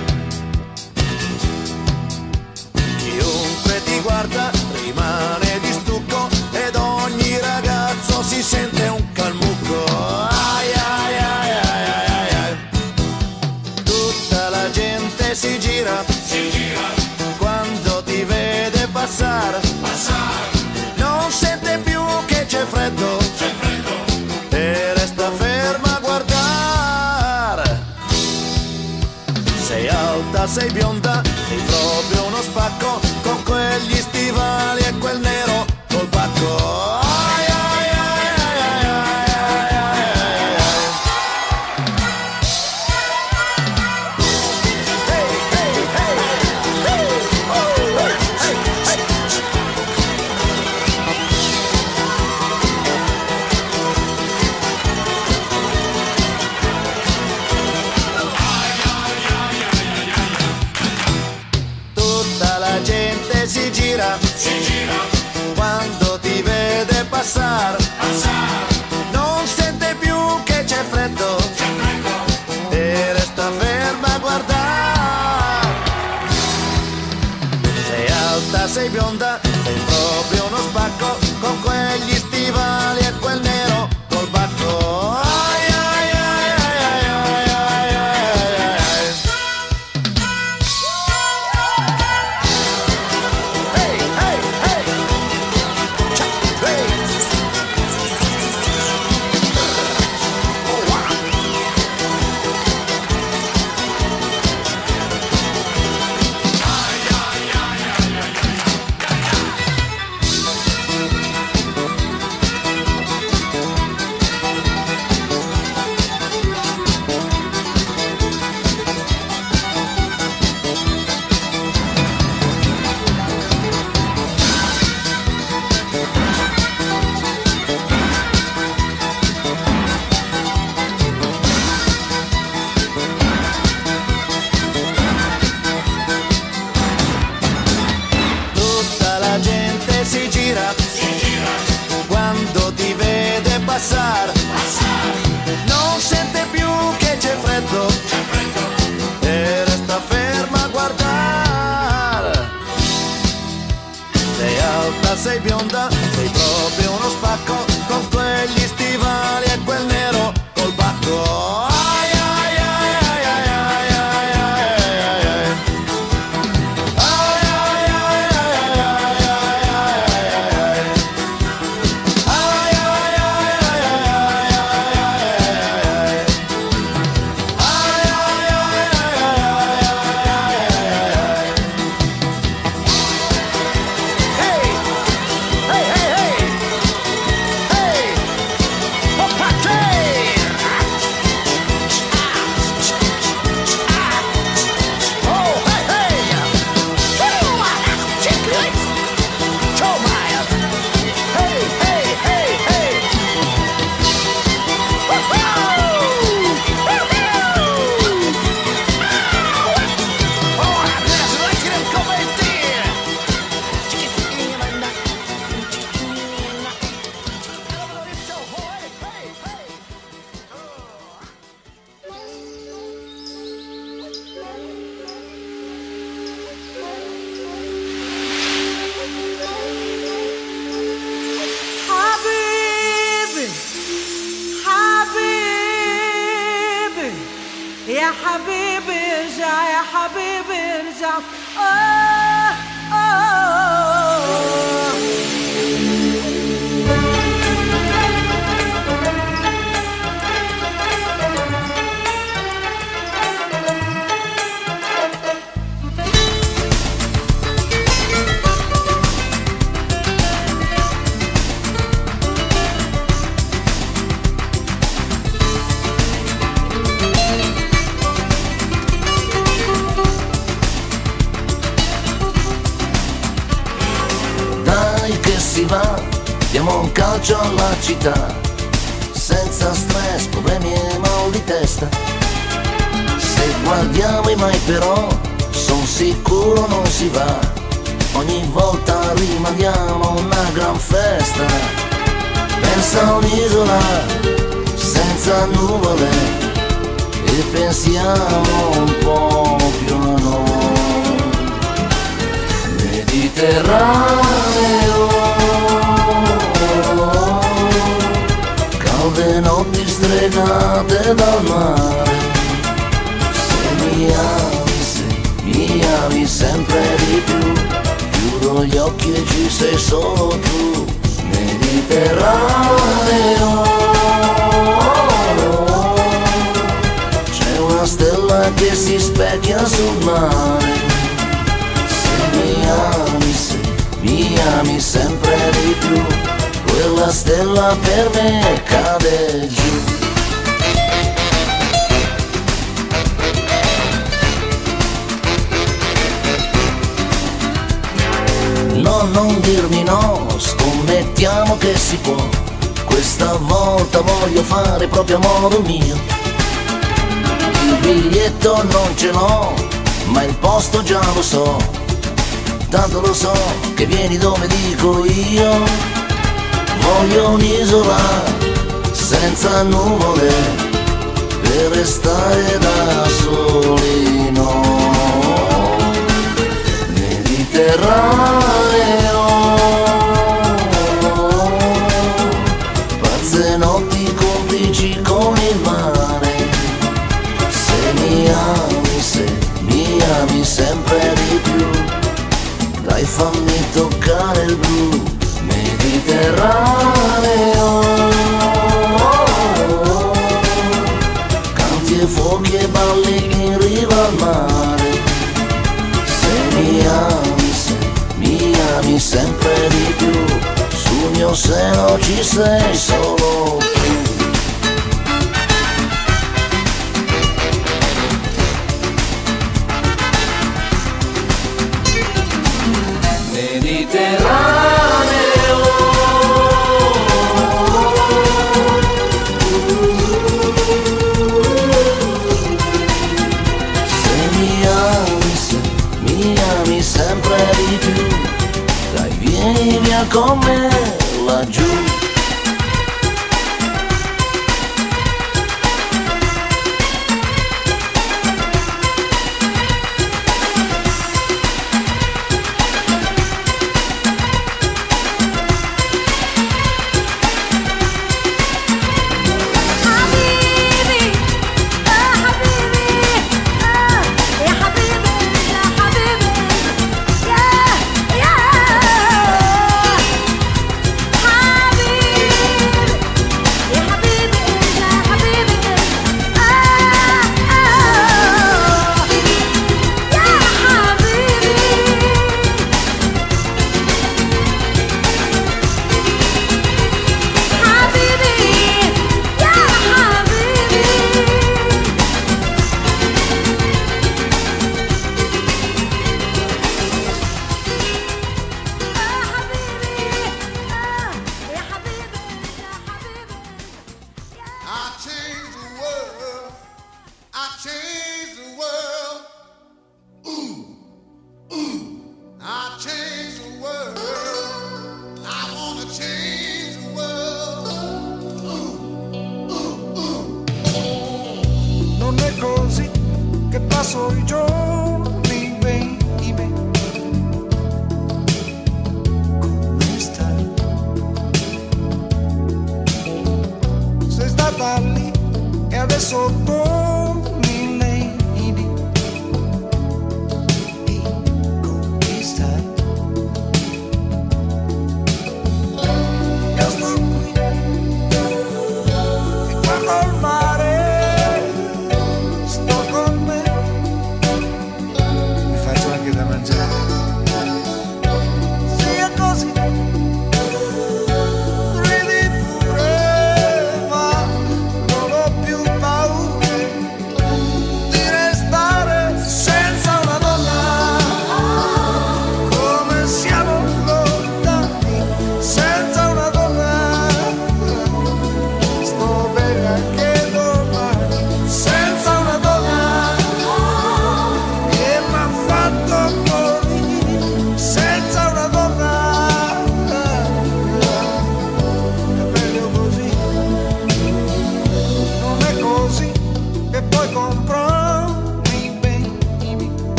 Chiunque ti guarda rimane di stucco ed ogni ragazzo si sente un calmucco. Ai ai ai ai ai ai. Tutta la gente si gira, si gira quando ti vede passare, passare. Non sente più che c'è freddo, c'è freddo e resta ferma a guardare. Sei alta, sei bionda, sei proprio uno spacco con quegli stivali e quel nero col bacco. Ai ai ai ai ai ai ai ai ai. Hey hey hey hey oh hey hey hey. Tutta la gente si gira, si gira quando ti vede passare, passare. Non sente più che c'è freddo, c'è freddo e resta ferma a guardare. Sei alta, sei bionda, sei proprio uno spacco con quegli stivali e quel nero col bacco. Ai ai ai ai ai ai ai ai ai. Hey hey hey. Cha, hey. Oh wow. Tutta la gente si gira, si gira quando ti vede passare, passare. Non sente più che c'è freddo, c'è freddo e resta ferma a guardare. Sei alta, sei bionda, sei proprio uno spacco con quegli stivali e quel nero col bacco. Ai ai ai ai ai ai ai ai ai ai. Ai ai ai ai ai ai ai ai ai. Ai ai ai ai ai ai ai ai ai. Ai ai ai ai ai ai ai ai. Hey! Hey hey hey! Hey! Opacche! Oh hey hey! Ciao Maya! Hey hey hey hey! Oh, adesso let's get him come dear! حبيبي حبيبي يا حبيبي ارجع يا حبيبي ارجع آه آه Dai che si va, diamo un calcio alla città, senza stress, problemi e mal di testa. Se guardiamo i mai però, son sicuro non si va. ogni volta rimandiamo una gran festa. Pensa a un'isola senza nuvole e pensiamo un po' più a noi. Mediterraneo, calde notti stregate dal mare. Se mi ami, se mi ami sempre di più, chiudo gli occhi e ci sei solo tu. Mediterraneo, c'è una stella che si specchia sul mare. Se mi ami, se mi ami sempre di più, quella stella per me cade giù. No, non dirmi no, scommettiamo che si può. Questa volta voglio fare proprio a modo mio. Il biglietto non ce l'ho, ma il posto già lo so. Tanto lo so che vieni dove dico io. Voglio un'isola senza nuvole per restare da soli noi. Mediterraneo, pazze notti complici con il mare. Se mi ami, se mi ami sempre di più, dai fammi toccare il blu. Mediterraneo, canti e fuochi e balli in riva al mare. Se mi ami, se mi ami sempre di più, sul mio seno ci sei solo tu. Con me laggiù. حبيبي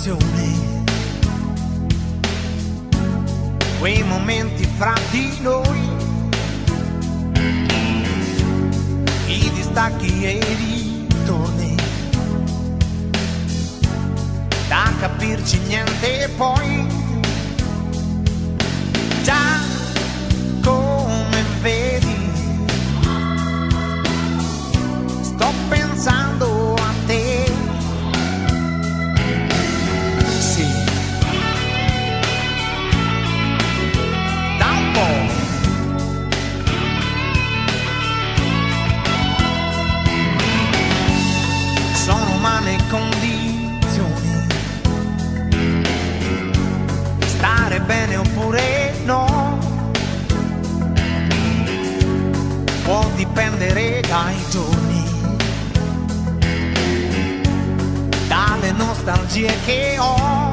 condizione, quei momenti fra di noi, i distacchi e i ritorni, da capirci niente poi, già come vedi sto pensando a te. Sì, da un po'. Sono umane condizioni, stare bene oppure no, può dipendere dai giorni, dalle nostalgie che ho,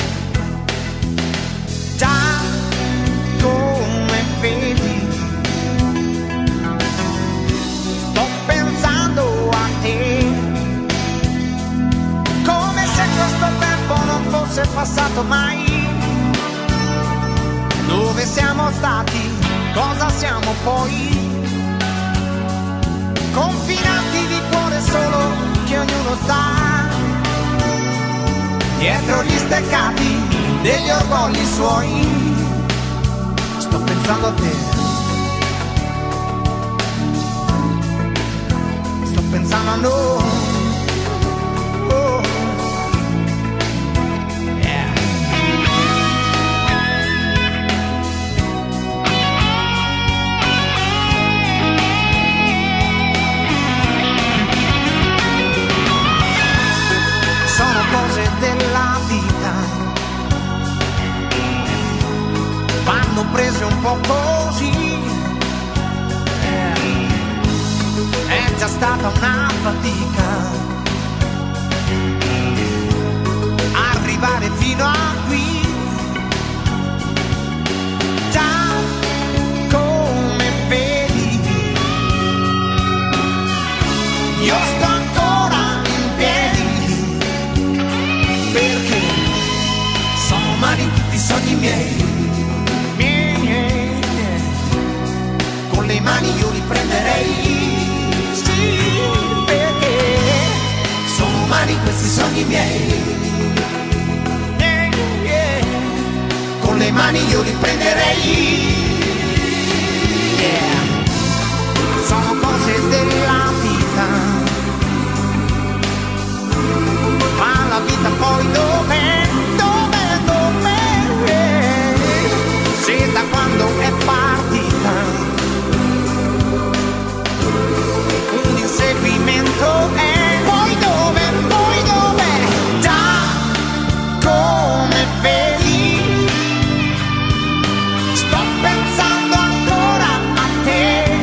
già come vedi sto pensando a te, come se questo tempo non fosse passato mai. Dove siamo stati, cosa siamo poi, confinati di cuore solo che ognuno sta dietro gli steccati degli orgogli suoi. Sto pensando a te, sto pensando a noi. Oh. Yeah. Sono cose della vita, vanno prese un po' così, eh, è già stata una fatica arrivare fino a qui, già come vedi io sto ancora in piedi, perché sono umani tutti i sogni miei, miei, miei, miei. Con le mani io li prenderei, sì, perché sono umani questi sogni miei, miei, miei. Con le mani io li prenderei, yeah. Sono cose della vita, ma la vita poi dov'è, dov'è, dov'è, se da quando è partita un inseguimento è, poi dov'è, poi dov'è, già come vedi sto pensando ancora a te,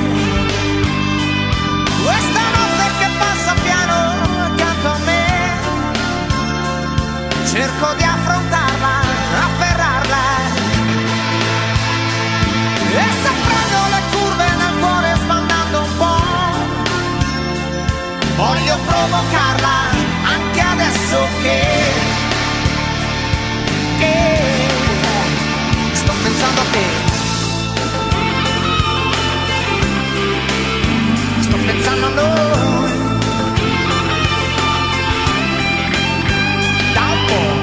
questa notte che passa piano accanto a me, cerco di affrontarla, afferrarla, e se prendo le curve nel cuore sbandando un po', voglio provocarla anche adesso che, che sto pensando a te, sto pensando a noi, da un po'.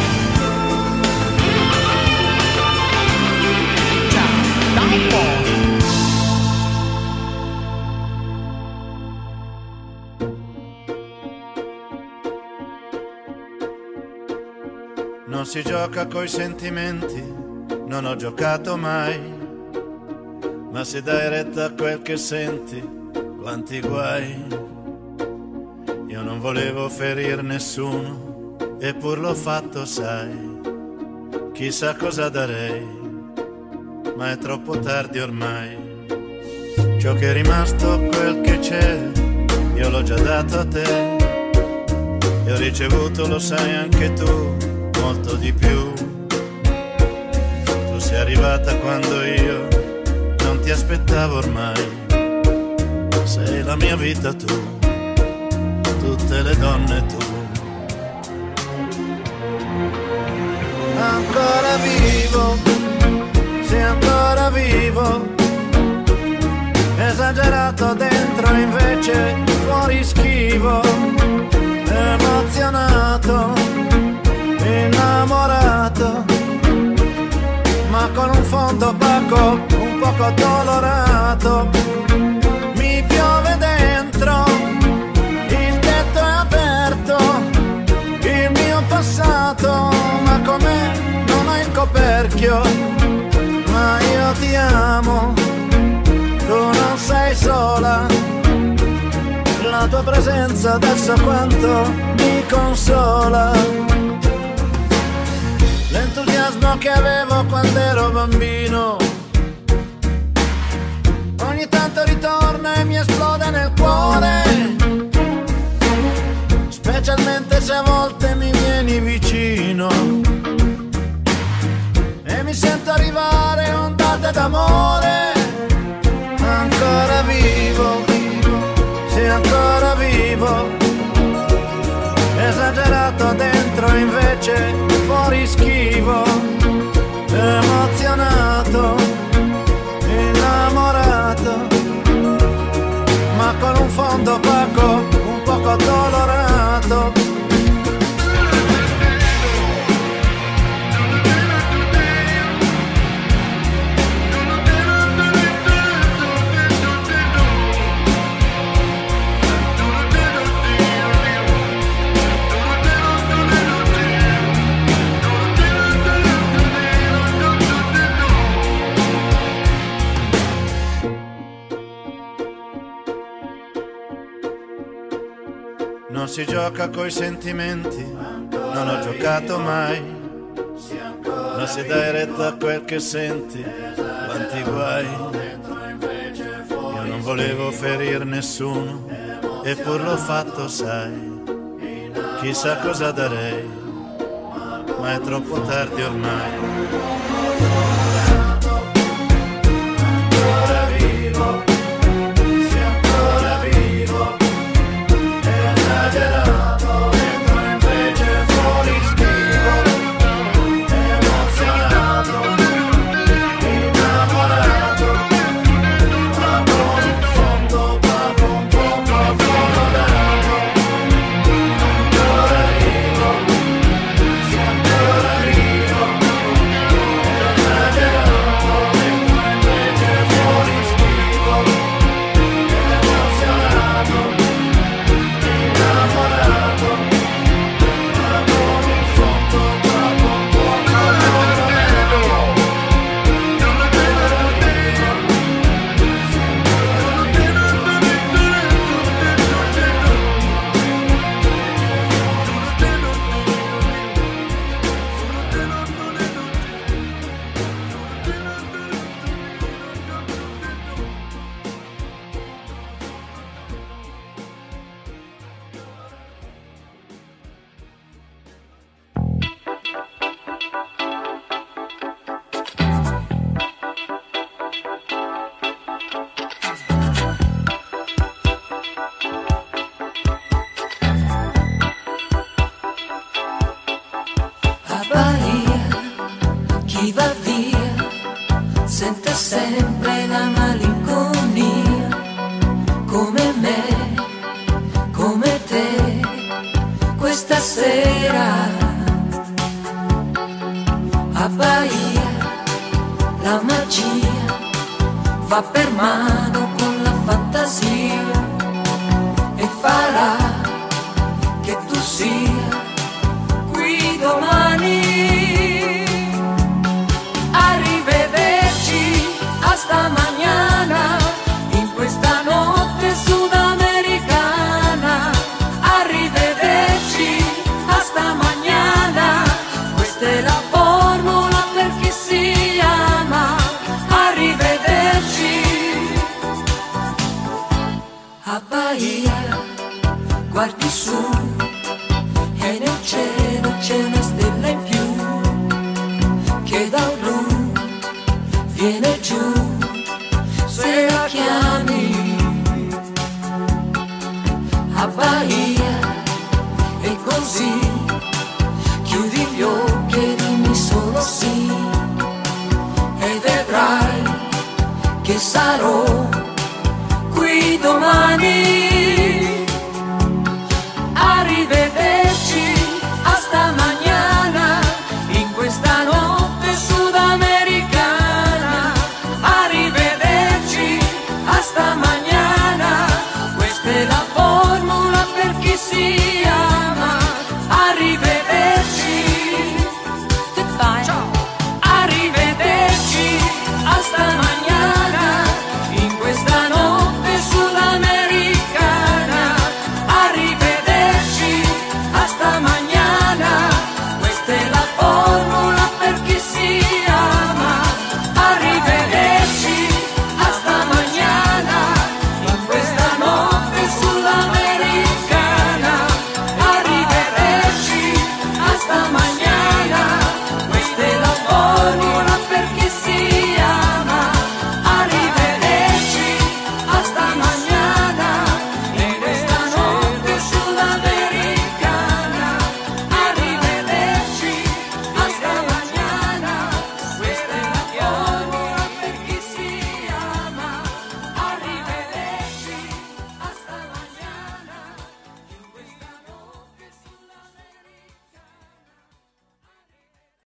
Non si gioca coi sentimenti, non ho giocato mai, ma se dai retta a quel che senti, quanti guai. Io non volevo ferir nessuno, eppur l'ho fatto, sai. Chissà cosa darei, ma è troppo tardi ormai. Ciò che è rimasto, quel che c'è, io l'ho già dato a te, e ho ricevuto, lo sai anche tu, molto di più. Tu sei arrivata quando io non ti aspettavo ormai, sei la mia vita tu, tutte le donne tu. ancora vivo, sei ancora vivo, esagerato dentro invece fuori schivo, emozionato, innamorato, ma con un fondo opaco, un poco dolorato, mi piove dentro, il tetto è aperto, il mio passato, ma com'è non ha il coperchio, ma io ti amo, tu non sei sola, la tua presenza adesso quanto mi consola, l'entusiasmo che avevo quando ero bambino ogni tanto ritorna e mi esplode nel cuore, specialmente se a volte mi vieni vicino e mi sento arrivare ondate d'amore, ancora vivo, sei ancora vivo, esagerato dentro invece fuori schivo, emozionato, innamorato, ma con un fondo opaco, un poco dolorato. Non si gioca coi sentimenti, non ho giocato mai, non si dai retta a quel che senti, quanti guai. Io non volevo ferir nessuno, eppur l'ho fatto, sai, chissà cosa darei, ma è troppo tardi ormai. Ancora vivo, sei ancora vivo, esagerato, dentro invece fuori schivo, emozionato, innamorato, ma con un fondo opaco, un poco colorato. Ancora vivo, sei ancora vivo, esagerato, dentro invece fuori schivo, emozionato, innamorato, ma con un fondo opaco, un poco colorato. A Bahia, chi va via sente sempre la malinconia, come me, come te, questa sera. A Bahia la magia va per mano con la fantasia e farà che tu sia qui domani. Arrivederci, hasta mañana, in questa notte sudamericana. Arrivederci, hasta mañana, questa è la formula per chi si ama. Arrivederci. A Bahia guardi su e nel cielo c'è una stella in più che dal blu viene giù se la chiami. A Bahia e così chiudi gli occhi e dimmi solo che sarò qui domani.